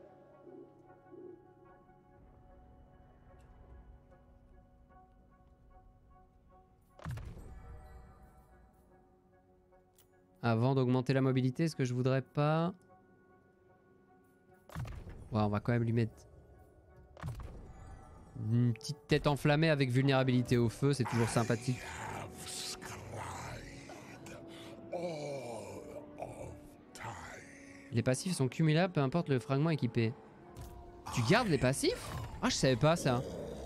Avant d'augmenter la mobilité, est-ce que je voudrais pas... Ouais, on va quand même lui mettre une petite tête enflammée avec vulnérabilité au feu, c'est toujours sympathique. Les passifs sont cumulables, peu importe le fragment équipé. Tu gardes les passifs? Ah, je savais pas ça.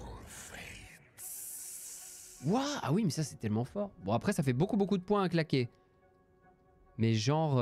Waouh, ah oui, mais ça c'est tellement fort. Bon, après ça fait beaucoup de points à claquer. Mais genre...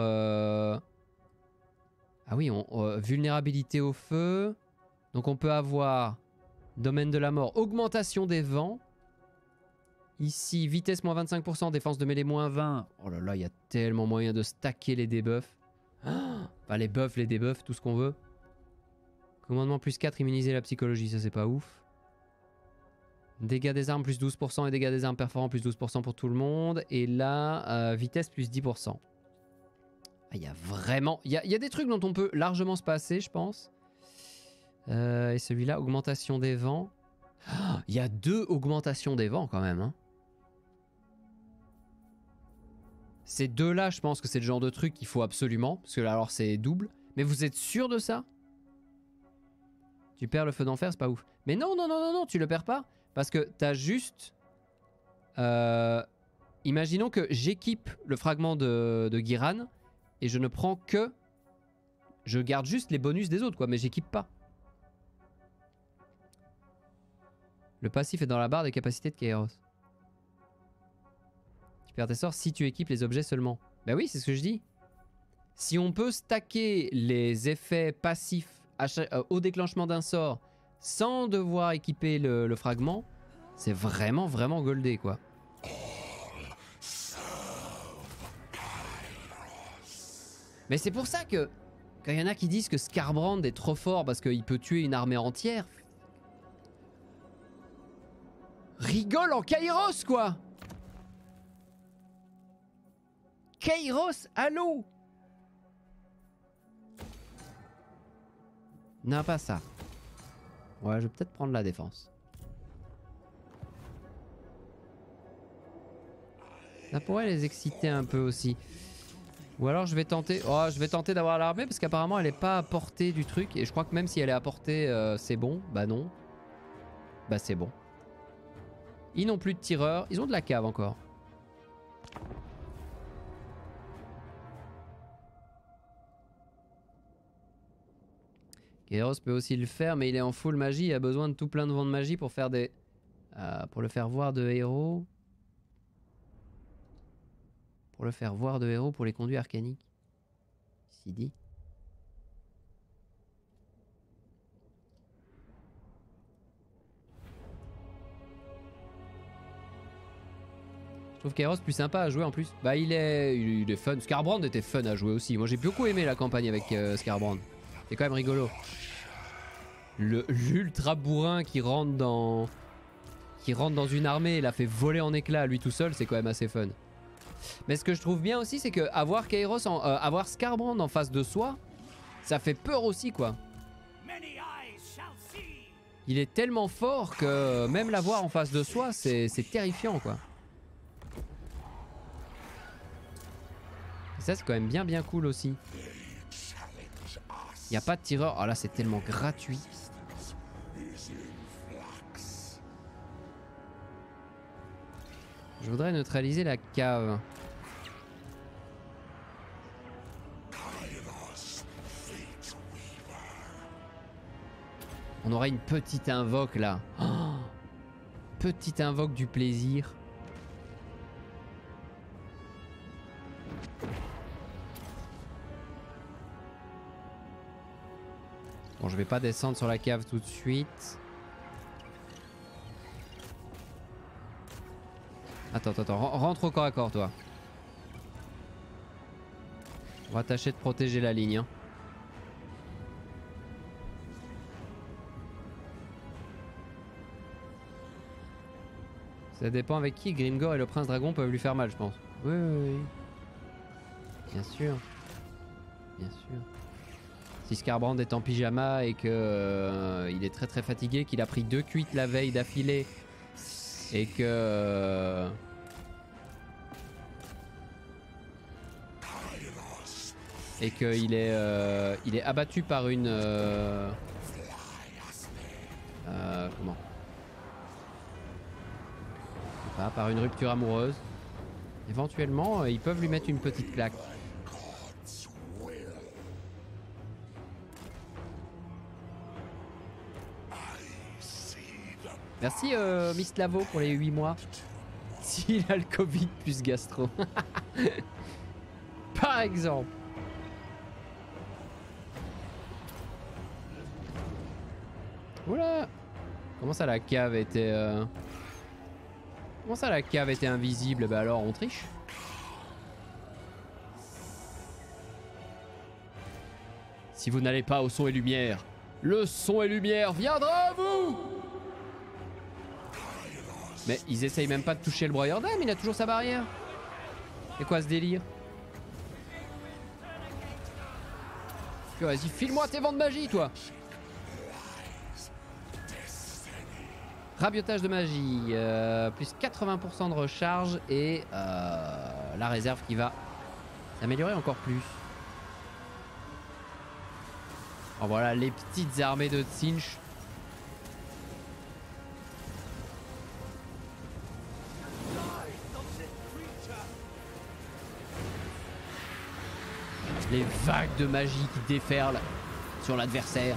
Ah oui, vulnérabilité au feu. Donc on peut avoir domaine de la mort, augmentation des vents. Ici, vitesse moins 25%, défense de mêlée moins 20. Oh là là, il y a tellement moyen de stacker les debuffs. Enfin les buffs, les debuffs, tout ce qu'on veut. Commandement plus 4, immuniser la psychologie, ça c'est pas ouf. Dégâts des armes plus 12% et dégâts des armes perforants plus 12% pour tout le monde. Et là, vitesse plus 10%. Il y a vraiment... Il y a des trucs dont on peut largement se passer, je pense. Et celui-là, augmentation des vents. Il y a 2 augmentations des vents quand même. Hein. Ces deux-là, je pense que c'est le genre de truc qu'il faut absolument. Parce que là, alors, c'est double. Mais vous êtes sûr de ça? Tu perds le feu d'enfer, c'est pas ouf. Mais non, tu le perds pas. Parce que t'as juste... imaginons que j'équipe le fragment de Giran. Et je ne prends que... Je garde juste les bonus des autres, quoi. Mais j'équipe pas. Le passif est dans la barre des capacités de Kairos. Tu perds tes sorts si tu équipes les objets seulement. Bah oui, c'est ce que je dis. Si on peut stacker les effets passifs au déclenchement d'un sort sans devoir équiper le fragment, c'est vraiment goldé, quoi. Mais c'est pour ça que quand il y en a qui disent que Skarbrand est trop fort parce qu'il peut tuer une armée entière... Rigole en Kairos, quoi! Kairos, allô? Non, pas ça. Ouais, je vais peut-être prendre la défense. Ça pourrait les exciter un peu aussi. Ou alors je vais tenter... Oh, je vais tenter d'avoir l'armée parce qu'apparemment elle est pas à portée du truc. Et je crois que même si elle est à portée, c'est bon. Bah non. Bah c'est bon. Ils n'ont plus de tireurs. Ils ont de la cave encore. Kairos peut aussi le faire, mais il est en full magie. Il a besoin de tout plein de vents de magie pour faire des... pour le faire voir de héros. Pour le faire voir de héros pour les conduits arcaniques. Si dit. Je trouve Kairos plus sympa à jouer en plus. Bah il est fun. Skarbrand était fun à jouer aussi. Moi j'ai beaucoup aimé la campagne avec Skarbrand. C'est quand même rigolo. L'ultra bourrin qui rentre dans une armée et la fait voler en éclats lui tout seul, c'est quand même assez fun. Mais ce que je trouve bien aussi, c'est que avoir Kairos, avoir Skarbrand en face de soi, ça fait peur aussi, quoi. Il est tellement fort que même l'avoir en face de soi, c'est terrifiant, quoi. Et ça, c'est quand même bien cool aussi. Il n'y a pas de tireur. Oh là, c'est tellement gratuit. Je voudrais neutraliser la cave. On aurait une petite invoque là. Oh, petite invoque du plaisir. Bon, je vais pas descendre sur la cave tout de suite. Attends, rentre au corps à corps, toi. On va tâcher de protéger la ligne. Hein. Ça dépend avec qui Grimgor et le prince dragon peuvent lui faire mal, je pense. Oui, oui, oui. Bien sûr. Bien sûr. Si Skarbrand est en pyjama et que il est très très fatigué, qu'il a pris 2 cuites la veille d'affilée et que qu'il est il est abattu par une comment, pas, par une rupture amoureuse, éventuellement ils peuvent lui mettre une petite claque. Merci Miss Lavo pour les 8 mois. S'il a le Covid plus gastro. Par exemple. Oula. Comment ça la cave était Comment ça la cave était invisible? Bah alors on triche. Si vous n'allez pas au son et lumière, le son et lumière viendra à vous. Mais ils essayent même pas de toucher le broyeur d'âme, il a toujours sa barrière. C'est quoi ce délire? Vas-y, file-moi tes vents de magie, toi. Rabiotage de magie, plus 80% de recharge et la réserve qui va s'améliorer encore plus. Oh, voilà les petites armées de Tzeentch. Les vagues de magie qui déferlent sur l'adversaire.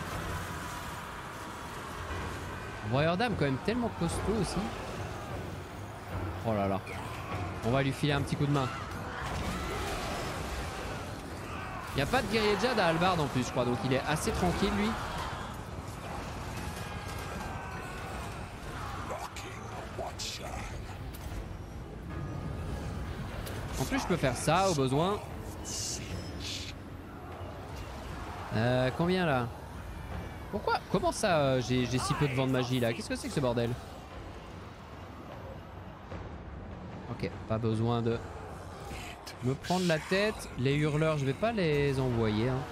Broyeur d'âme quand même tellement costaud aussi. Oh là là. On va lui filer un petit coup de main. Il n'y a pas de guerrier Jade à Halberd en plus je crois, donc il est assez tranquille lui. En plus je peux faire ça au besoin. Combien là? Pourquoi? Comment ça j'ai si peu de vent de magie là? Qu'est-ce que c'est que ce bordel? Ok, pas besoin de me prendre la tête. Les hurleurs, je vais pas les envoyer. Hein.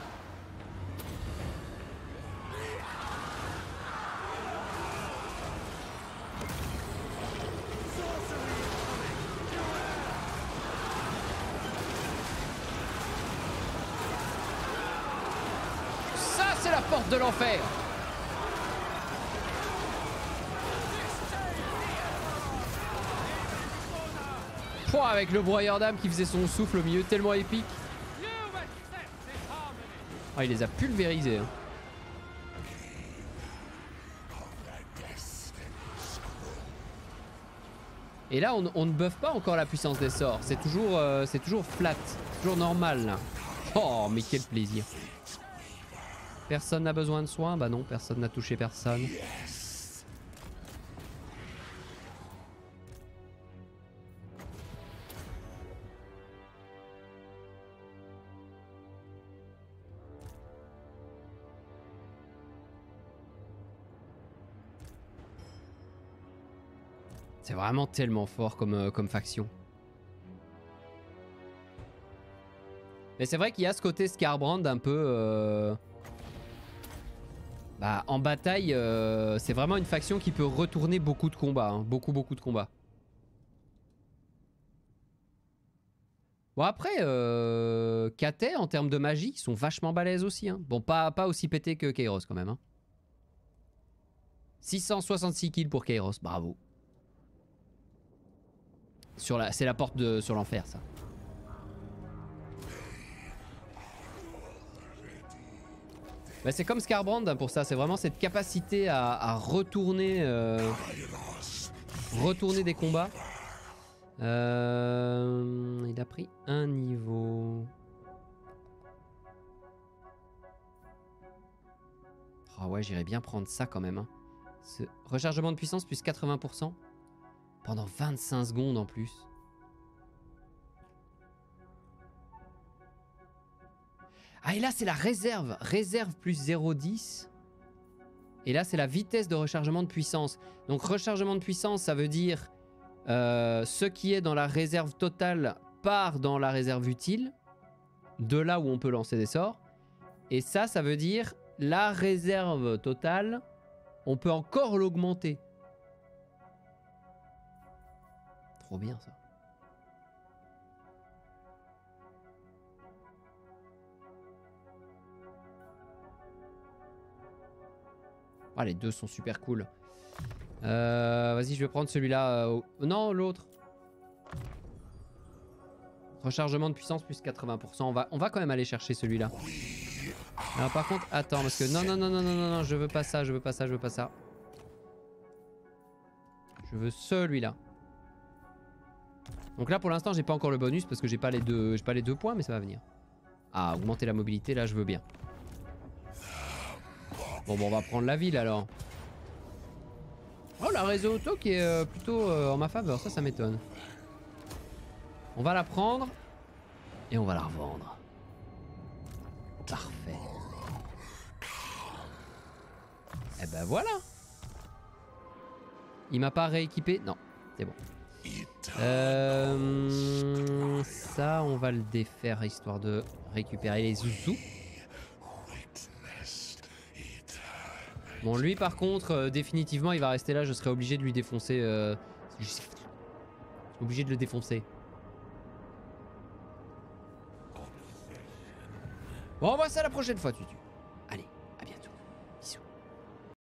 Ça, c'est la porte de l'enfer. Avec le broyeur d'âme qui faisait son souffle au milieu tellement épique. Oh, il les a pulvérisés. Hein. Et là, on ne buffe pas encore la puissance des sorts. C'est toujours flat. C'est toujours normal. Là. Oh, mais quel plaisir. Personne n'a besoin de soins? Bah non, personne n'a touché personne. C'est vraiment tellement fort comme faction. Mais c'est vrai qu'il y a ce côté Skarbrand un peu... Bah, en bataille, c'est vraiment une faction qui peut retourner beaucoup de combats. Hein. Beaucoup de combats. Bon après, Katé en termes de magie, ils sont vachement balèzes aussi. Hein. Bon, pas aussi pété que Kairos quand même. Hein. 666 kills pour Kairos, bravo. C'est la porte sur l'enfer, ça. Bah, c'est comme Skarbrand hein, pour ça. C'est vraiment cette capacité à retourner, retourner des combats. Il a pris un niveau. Oh ouais, j'irais bien prendre ça quand même. Hein. Ce rechargement de puissance plus 80%. Pendant 25 secondes en plus. Ah et là c'est la réserve. Réserve plus 0,10. Et là c'est la vitesse de rechargement de puissance. Donc rechargement de puissance ça veut dire ce qui est dans la réserve totale part dans la réserve utile. De là où on peut lancer des sorts. Et ça veut dire la réserve totale, on peut encore l'augmenter. Trop bien ça. Ah les deux sont super cool. Vas-y je vais prendre celui-là. Non l'autre. Rechargement de puissance plus 80%. On va quand même aller chercher celui-là. Alors par contre, attends, parce que non, je veux pas ça, je veux pas ça, je veux pas ça. Je veux celui-là. Donc là pour l'instant j'ai pas encore le bonus parce que j'ai pas les deux points, mais ça va venir. Ah, augmenter la mobilité, là je veux bien. Bon, on va prendre la ville alors. Oh, la réseau auto qui est plutôt en ma faveur, ça m'étonne. On va la prendre et on va la revendre. Parfait. Et ben voilà. Il m'a pas rééquipé. Non, c'est bon. Ça, on va le défaire histoire de récupérer les zouzous. Bon, lui par contre, définitivement, il va rester là. Je serai obligé de lui défoncer. Obligé de le défoncer. Bon, on voit ça la prochaine fois, Tutu.